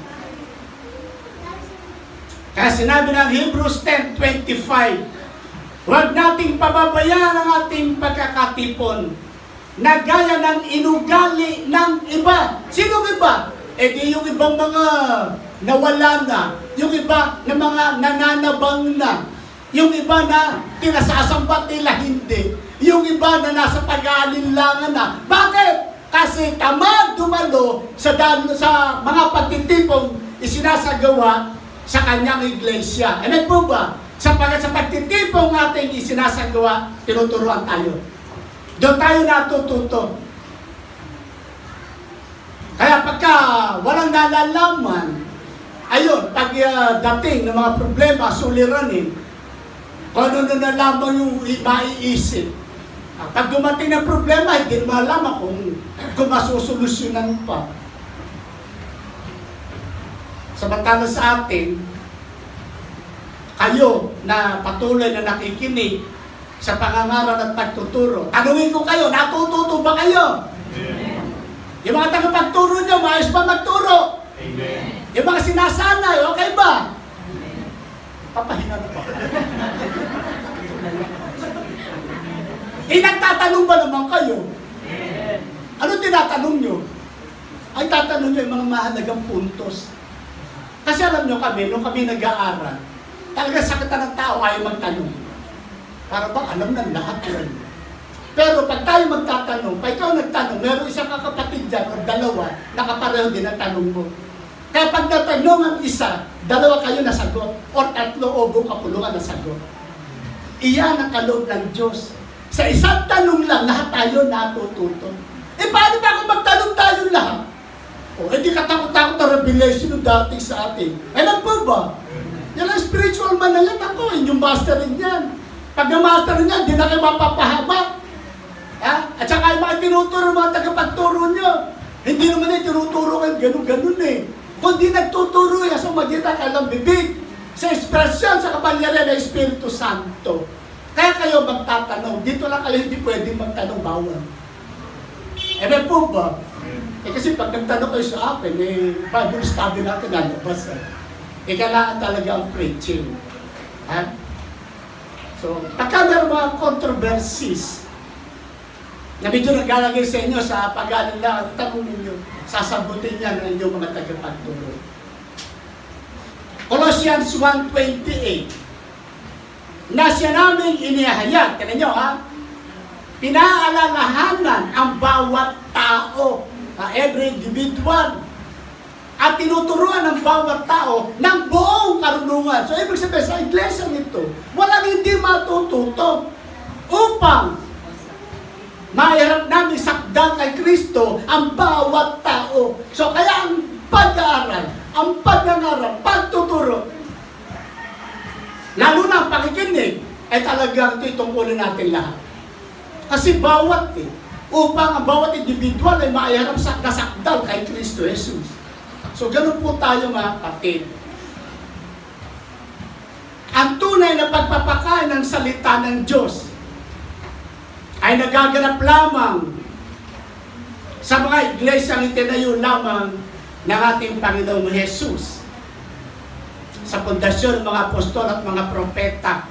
Kaya sinabi ng Hebrews ten twenty-five, huwag nating pababayaan ang ating pagkakatipon na gaya ng inugali ng iba. Sinong iba? E di yung ibang mga nawala na, yung iba na mga nananabang na, yung iba na tinasasambat nila hindi, yung iba na nasa pag-aalinlangan na. Bakit? Kasi tamad dumalo sa, sa mga pagtitipong isinasagawa sa kanyang iglesia. Amen po ba? Sa, pag sa pagtitipong ating isinasagawa, tinuturuan tayo. Doon tayo natututo. Kaya pagka walang nalalaman, ayun, pag uh, dating ng mga problema, suliranin, kung ano na lamang yung maiisip. Pag dumating ng problema, hindi malaman kung, kung masusolusyonan pa. Samantala sa atin, kayo na patuloy na nakikinig sa pangangaral at pagtuturo, tanungin ko kayo, natututo ba kayo? Amen. Yung mga tagapagturo nyo, maayos ba magturo? Amen. Yung mga sinasanay, okay ba? Papahinga na pa. Eh, nagtatanong ba naman kayo? Ano tinatanong nyo? Ay, tatanong nyo yung mga mahalagang puntos. Kasi alam nyo kami, nung kami nag-aaral, talaga sakit ng tao ayaw magtanong. Para ba alam ng lahat yan. Pero pag tayo magtatanong, pag ikaw nagtanong, meron isang kakapatid dyan o dalawa, nakapareho din ang tanong mo. Kaya pag natanong ang isa, dalawa kayo nasagot, o tatlo o buong kapulungan nasagot. Iyan ang kaloob ng Diyos. Sa isang tanong lang, lahat tayo natututo. Eh, paano ba kung magtanong tayo lahat? O, eh di katakot-takot na revelation ng dating sa atin. Eh, lang po ba? Yan ang spiritual man na yan ako, yung masterin yan. Pag na-masterin yan, di na kayo mapapahamak. Ha? At saka yung mga tinuturo, mga tagapagturo nyo. Hindi naman yung tinuturo kayo ganun-ganun eh. Kung di nagtuturo yan sa magitan alam bibig, sa ekspresyon, sa kapangyarihan ng Espiritu Santo. Kaya kayo magtatanong, dito lang kayo hindi pwedeng magtanong bawal. Eh, may po ba? Eh kasi pag nagtanong kayo sa akin, eh, Bible study natin nalabas eh. Eh, kailangan talaga ang preaching. Ha? So, pagka meron mga controversies, na medyo naglalagay sa inyo sa pag-aalala, tanong ninyo, sasagutin niya ng inyong mga tagapagturo. Colossians one twenty-eight, na siya namin inihayag, tignan nyo ha, pinaalalahanan ang bawat tao, uh, every individual, at tinuturuan ng bawat tao ng buong karunungan. So, ibig sabihin, sa iglesia nito, walang hindi matututo upang maharap namin sakdal kay Kristo ang bawat tao. So, kaya ang pag-aaral, ang pagnangaral, pagtuturo, lalo na ang pakikinig, ay talagang ito itungkulin natin lahat. Kasi bawat eh, upang ang bawat individual ay maiharap sa kasakdal kay Kristo Jesus. So, ganun po tayo mga kapatid. Ang tunay na pagpapakain ng salita ng Diyos ay nagaganap lamang sa mga iglesyang itinayo lamang ng ating Panginoong Jesus. Sa pundasyon ng mga apostol at mga propeta.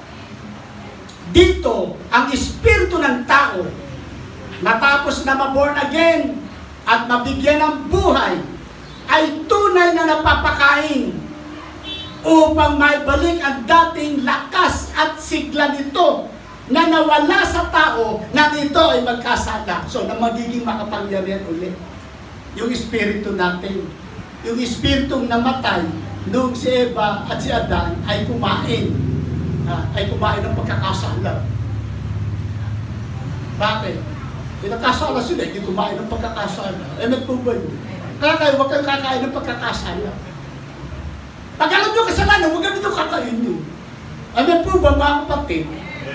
Dito, ang espiritu ng tao, matapos na ma-born again at mabigyan ng buhay, ay tunay na napapakain upang maibalik ang dating lakas at sigla nito na nawala sa tao na ito ay magkasala. So, na magiging makapangyarihan ulit. Yung espiritu natin, yung espiritong namatay nung si Eva at si Adan ay kumain. Ha, ay kumain ng pagkakasala. Bakit? Pinakasala sila, hindi kumain ng pagkakasala. Eh, nagpubay. Kaya kayo, huwag kayong kakain ng pagkakasala. Pag alam nyo kasalanan, huwag nyo kakain nyo. Ano po ba mga kapatid?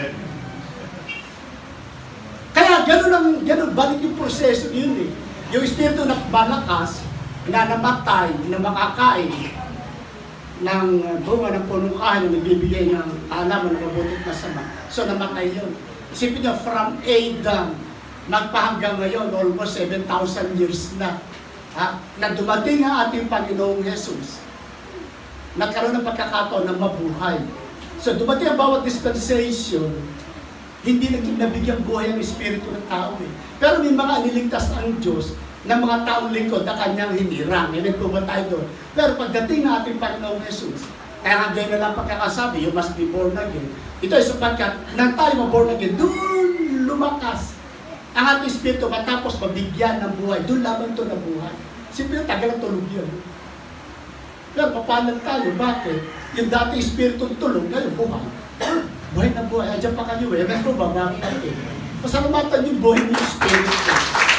Kaya gano'n ang, gano'n, balik yung proseso yun eh. Yung espiritu na malakas, na namatay, na makakain ng bunga ng punong kahoy na nagbibigay ng alaman ng mabutit na sama. So namatay yun. Isipin nyo, from Adam, magpahanggang ngayon, almost seven thousand years na. Ha? Na dumating ang ating Panginoong Jesus. Nagkaroon ng pagkakataon na mabuhay. So dumating ang bawat dispensation, hindi naging nabigyan buhay ang espiritu ng tao eh. Pero may mga aniligtas ang Diyos ng mga taong lingkod na kanyang hinirang. Hindi po ba tayo doon? Pero pagdating ng ating Panginoong Jesus, kaya nga ganyan na lang pagkakasabi, you must be born again. Ito ay sapagkat nang tayo ma-born again, doon lumakas ang ating espiritu matapos mabigyan ng buhay. Doon lamang ito na buhay. Siyempre, tagal ang tulog yun. Pero papalag tayo, bakit? Yung dati espiritu tulog, ngayon buhay. Buhay na buhay. Andiyan pa kayo eh. Meron ba bakit natin? Pasalamatan yung buhay ng espiritu.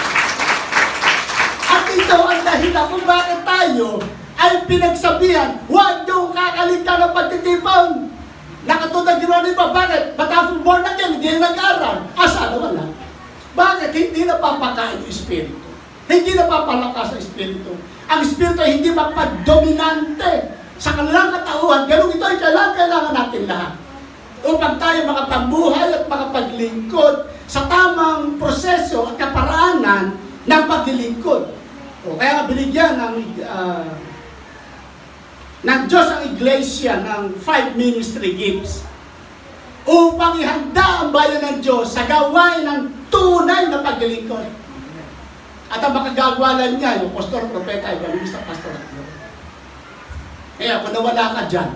At ito ang dahilan kung bakit tayo ay pinagsabihan, huwag niyong kakaligtan ng pagtitipon. Nakatulad ginawa nito, bakit? Matapos born again, hindi na nag-aaral. Asa na wala. Bakit? Hindi napapakain yung espiritu. Hindi napapalakas ang espiritu. Ang espiritu ay hindi mapagdominante sa kanilang katauhan. Ganun ito ay kailangan, kailangan natin lahat. Upang tayo makapagbuhay at makapaglingkod sa tamang proseso at kaparaanan ng paglilingkod. O, kaya nga binigyan ng, uh, ng Diyos ang iglesia ng five ministry gifts upang ihanda ang bayan ng Diyos sa gawain ng tunay na paglilingkod. At ang makagagawa niya, yung pastor, propeta, evangelista, pastor. Kaya kung nawala ka dyan,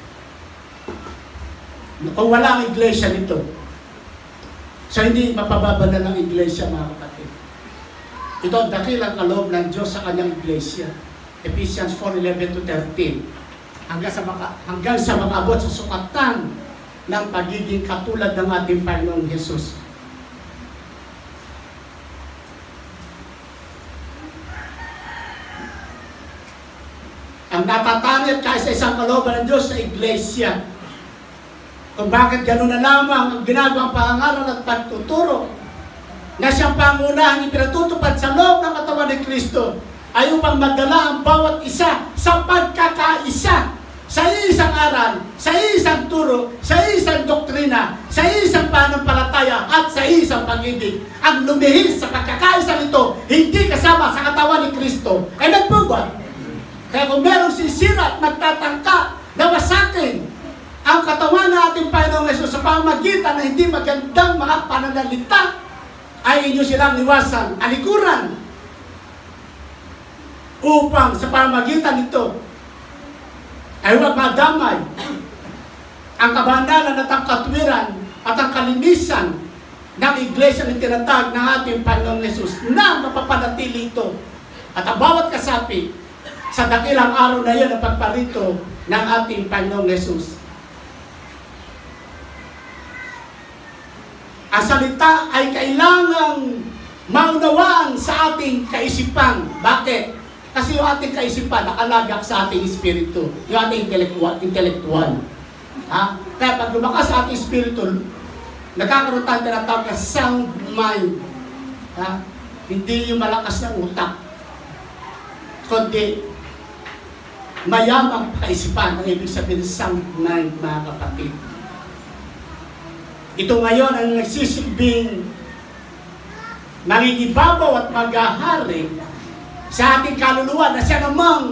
kung wala ang iglesia nito, so hindi mapababala ng iglesia, mga kapatid. Ito ang dakilang kaloob ng Diyos sa kanyang iglesia. Ephesians four eleven to thirteen. Hanggang sa, maka, hanggang sa makaabot sa sukatan ng pagiging katulad ng ating Panginoong Jesus. Ang natatangit kahit sa isang kalooban ng Diyos sa iglesia. Kung bakit gano'n na lamang ang ginagawang pangangaral at pagtuturo na siyang pangunahing ipinatutupad sa loob ng katawan ni Kristo ay upang magdala ang bawat isa sa pagkakaisa, sa isang aral, sa isang turo, sa isang doktrina, sa isang pananampalataya at sa isang pag-ibig. Ang lumihis sa pagkakaisa nito, hindi kasama sa katawan ni Kristo. Ay nagpugwa. Kaya kung merong sisira at nagtatangka na wasakin ang katawan ng ating Panginoong Yesus sa pamamagitan na hindi magandang mga pananalita, ay inyo silang iwasan, alikuran, upang sa pamamagitan nito ay huwag madamay ang kabandalan at ang katwiran at ang kalinisan ng iglesia na tinatag ng ating Panginoong Yesus na mapapanatili ito. At ang bawat kasapi sa dakilang araw na yun ang pagparito ng ating Panginoong Yesus. Ang salita ay kailangang maunawaan sa ating kaisipan. Bakit? Kasi yung ating kaisipan nakalagak sa ating espiritu, yung ating intelektual. intelektual. Ha? Kaya pag lumakas sa ating espiritu, nagkakaroon tayo tinatawag na sound mind. Ha? Hindi yung malakas na utak, kundi mayamang kaisipan, ang ibig sabihin sound mind, mga kapatid. Ito ngayon ang nagsisilbing nangingibabaw at maghahari sa ating kaluluwa na siya namang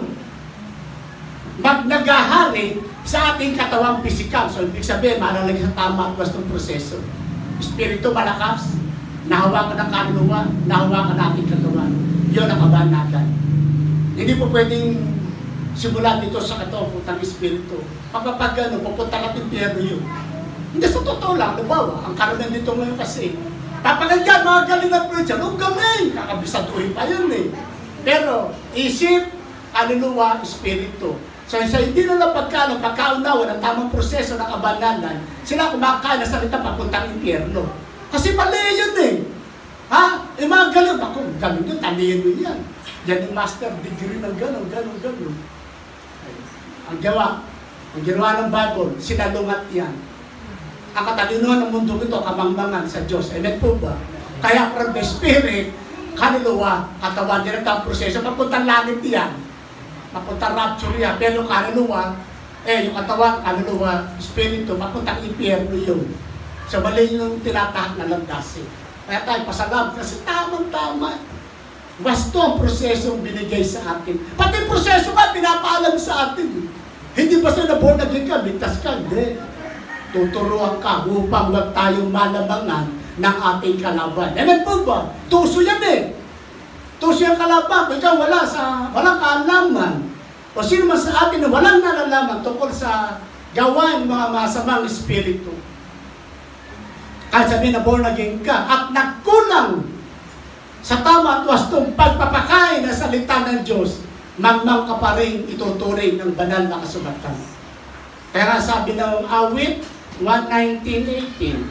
magnagahari sa ating katawang pisikal. So, ibig sabihin, malalagay sa tama at wastong proseso. Espiritu malakas, nahawakan ng kaluluwa, nahawakan ng ating katawan. Yun ang kabanatan. Hindi po pwedeng simulan dito sa katawang espiritu. Kapag gano'n, pupunta ka ng pierno yun. Hindi sa totoo lang, nabawa, ang karoon dito ngayon kasi, papagandyan, mga galing na preacher, ang galing, kakabisaduhin pa yun eh. Pero, isip, kaluluwa, espiritu. So, sa hindi na lang pagkano, pagkaunawa ng tamang proseso ng kabanalan, sila kumakain na salita papuntang impyerno. Kasi mali yun eh. Ha? E mga galing, ako, galing yun, talihin mo yan. Yan yung master degree ng gano'n, gano'n, gano'n. Ang gawa, ang ginawa ng Bible, sinalungat yan. Ang katalinuhan ng mundo ito, kamangmangan sa Diyos. Amen po ba? Kaya from the Spirit, kaluluwa, katawan, direkta ang proseso, papuntang langit yan. Papuntang rapture yan. Pero kaluluwa, eh, yung katawan, kaluluwa, Espiritu, papuntang impyerno yun. So, mali yung tinatahak na landas eh. Kaya tayo pasalam, kasi tamang-tama. Basto ang prosesong binigay sa atin. Pati proseso ka, pinapaalam sa atin. Hindi basta na born again ka, ligtas ka, hindi. Tuturuan ka upang wag tayong malamangan ng ating kalaban. Amen po ba? Tuso yan eh. Tuso yung kalaban. Ikaw wala sa, walang kaalaman. O sino man sa atin na walang nalalaman tungkol sa gawain ng mga masamang espiritu. Kahit sabihin na born again ka at nagkulang sa tama at wastong pagpapakain ng salita ng Diyos, magmang ka pa rin ituturing ng banal na kasugatan. Kaya nga sabi ng awit, one nineteen eighteen,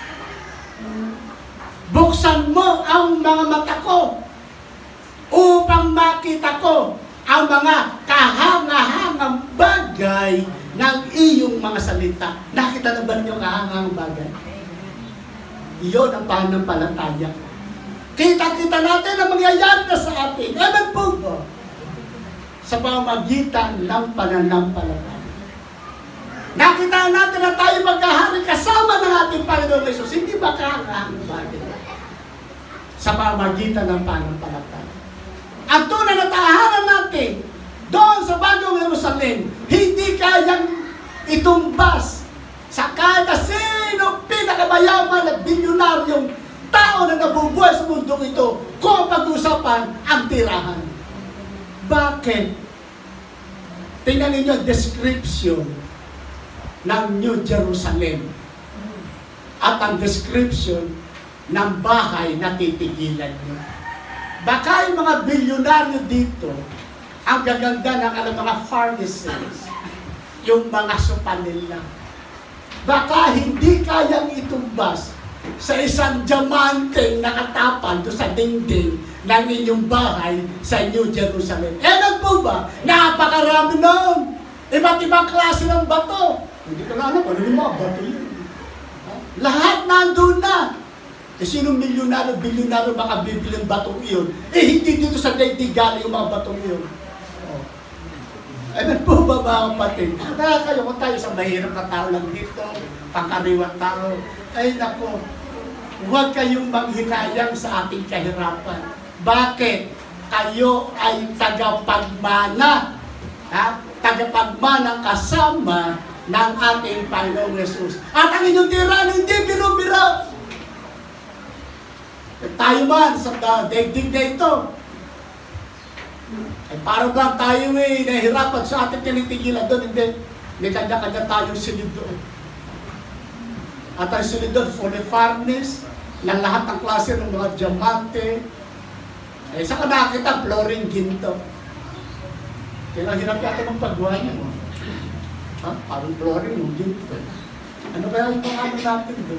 buksan mo ang mga mata ko upang makita ko ang mga kahangahangang bagay ng iyong mga salita. Nakita na ba niyo kahangahangang bagay? Iyon ang pananampalataya. Kita-kita natin ang mangyayari na sa atin. Amen po ba? Sa pamamagitan ng pananampalataya. Nakita natin na tayo magkahari kasama ng ating Panginoong Yesus. Hindi ba kahangahangang bagay? Sa pamamagitan ng pananampalataya. Ang tunay na tahanan natin doon sa bagong Jerusalem, hindi kayang itumbas sa kahit na sino mundong ito kung pag-usapan ang tirahan. Bakit? Tingnan ninyo ang description ng New Jerusalem at ang description ng bahay na titigilan nyo. Baka yung mga bilyonaryo dito, ang gaganda ng alam, mga furnaces, yung mga sopa nila. Baka hindi kayang itumbas sa isang diamanteng nakatapan doon sa dingding ng inyong bahay sa New Jerusalem. Eh, po ba? Napakarami nun! Iba't ibang klase ng bato. Hindi ko na alam, ano yung mga bato yun? Lahat nandun na. Eh, sinong milyonaryo, bilyonaryo baka bibili ng batong iyon? Eh, hindi dito sa daigdig galing yung mga batong iyon. Ano po ba mga kapatid? Kaya kayo kung tayo sa mahirap na tao lang dito, pangkariwang tao, ay nako, huwag kayong manghinayang sa ating kahirapan. Bakit? Kayo ay tagapagmana, ha? Tagapagmana kasama ng ating Panginoong Jesus. At ang inyong tirahan hindi binubira. E tayo man sa daigdig na ito, ay parang ba tayo eh, nahihirapan sa ating tinitigilan doon, hindi. May kanya-kanya tayong silid doon. At ang silid doon, fully furnished, ng lahat ng klase ng mga diamante. Eh, saka nakakita, flooring ginto. Kaya hirap yata ng paggawa niya. Ha? Parang flooring yung ginto. Ano kaya yung mga ano natin doon?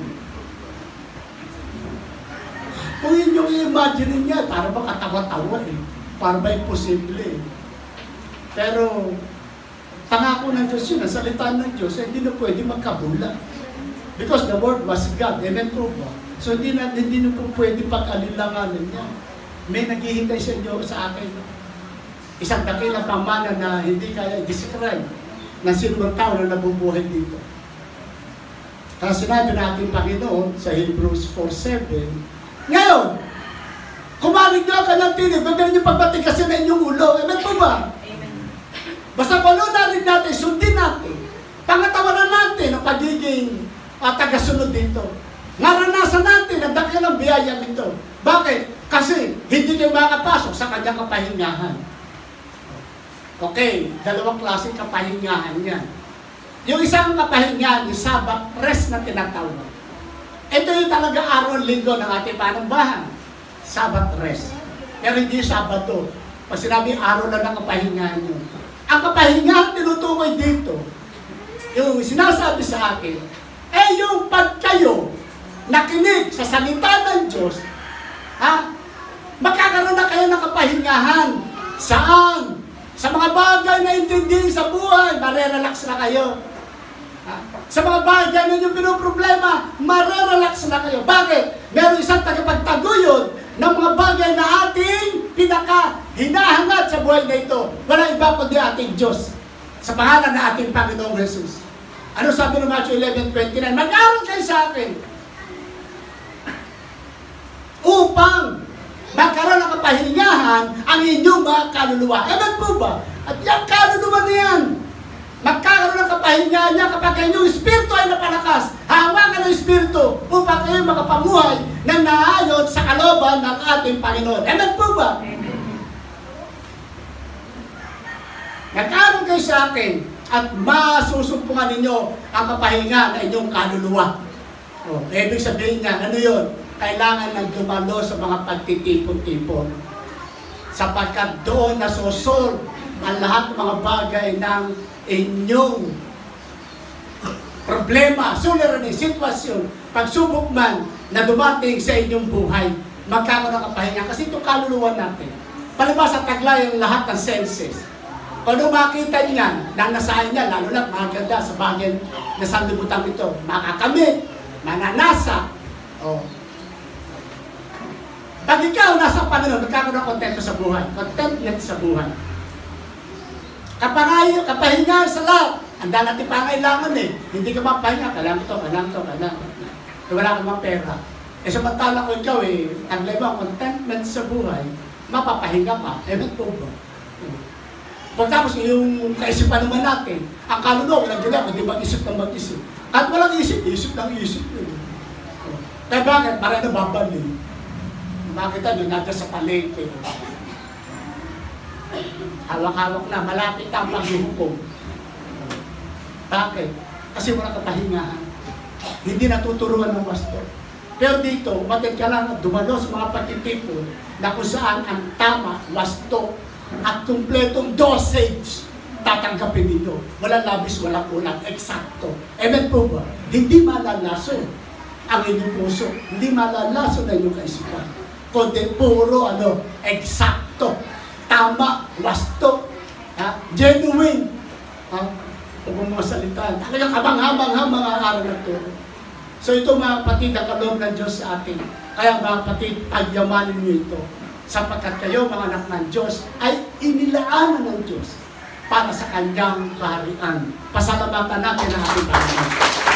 Kung yun yung i-imagine niya, parang ba katawa-tawa eh. Para ba imposible eh. Pero, pangako ng Diyos yun, ang salita ng Diyos, eh, hindi na pwede magkabula. Because the word was God. Amen po ba? So, hindi na, hindi na po pwede pag-alilanganan niya. May naghihintay sa inyo sa akin. Isang dakilang pamana na hindi kaya i-describe na sinumang tao na nabubuhay dito. Kaya sinabi natin Panginoon sa Hebrews four seven, ngayon, kumarig nyo ang kanyang tinig, huwag na niyo pagbatigasin na inyong ulo. Amen po ba? Amen. Basta kung ano narin natin, sundin natin. Pangatawanan natin ang pagiging uh, tagasunod dito. Naranasan natin ang dakilang biyaya nito. Bakit? Kasi hindi kayo makapasok sa kanyang kapahingahan. Okay, dalawang klaseng kapahingahan yan. Yung isang kapahingahan, yung Sabbath rest na tinatawag. Ito yung talaga araw-linggo ng ating panambahan. Sabbath rest. Pero hindi Sabado. Pag sinabi araw lang ng kapahingahan nyo. Ang kapahingahan tinutukoy dito, yung sinasabi sa akin, eh yung pag kayo nakinig sa salita ng Diyos, ha? Magkakaroon na kayo ng kapahingahan. Saan? Sa mga bagay na intindihin sa buhay, marerelax na kayo. Ha? Sa mga bagay na inyong pinoproblema, marerelax na kayo. Bakit? Meron isang tagapagtaguyod ng mga bagay na ating pinaka-hinahangat sa buhay na ito. Wala iba kundi ating Diyos. Sa pangalan na ating Panginoong Jesus. Ano sabi ng Matthew eleven twenty-nine? Mag-aral kayo sa akin. Upang magkaroon ng kapahingahan ang inyong mga kaluluwa. Amen po ba? At yung kaluluwa na yan, magkakaroon ng kapahingahan niya kapag inyong espiritu ay napalakas. Hawakan ng espiritu upang kayo makapamuhay ng naayon sa kalooban ng ating Panginoon. Amen po ba? Nagkaroon kayo sa akin at masusumpungan ninyo ang kapahingahan ng inyong kaluluwa. O, ibig sabihin niya, ano yun? Kailangan nang dumalo sa mga pagtitipon-tipon. Sapagkat doon nasosol ang lahat ng mga bagay ng inyong problema, suliranin, sitwasyon, pagsubok man na dumating sa inyong buhay, magkakaroon ng kapahinga. Kasi itong kaluluwa natin, palabas sa taglay ang lahat ng senses. Kung makita niyan, na nasahin niya, lalo na maganda sa bagay na sanlibutan ito, makakamit, mananasa, o, pag ikaw nasa Panginoon, magkakaroon ng kontento sa buhay. Contentment sa buhay. Kapangayo, kapahinga sa lahat. Ang dahil natin pangailangan eh. Hindi ka mapahinga. Kailangan ito, kailangan ito, kailangan ito. E wala ka mga pera. Eh samantala ko ikaw eh, taglay mo, contentment sa buhay, mapapahinga ka. Eh, ba't po ba? Pagkapos yung kaisipan naman natin, ang kaluluwa, walang gila, kundi mag-isip ng mag-isip. At walang isip, isip ng isip. Kaya bakit? Para na babalik. makita nyo, nada sa palengke. Hawak-hawak na, malapit ang paghuhukom. Bakit? Kasi wala katahingahan. Hindi natuturuan ng pastor. Pero dito, batid ka lang na dumalo sa mga patitipon na kung saan ang tama, wasto, at kumpletong dosage tatanggapin ninyo. Walang labis, walang kulang, eksakto. Amen po ba? Hindi malalaso ang inyong puso. Hindi malalaso na inyong kaisipan. Kundi puro, ano, eksakto. Tama, wasto, ha? Genuine. Ha? Huwag mga salitaan. Talagang habang-habang mga araw na ito. So ito mga kapatid, ang kaloob ng Diyos sa atin. Kaya mga kapatid, pagyamanin niyo ito. Sapagkat kayo, mga anak ng Diyos, ay inilaanan ng Diyos para sa kanyang kaharian. Pasalamatan natin ang ating Panginoon.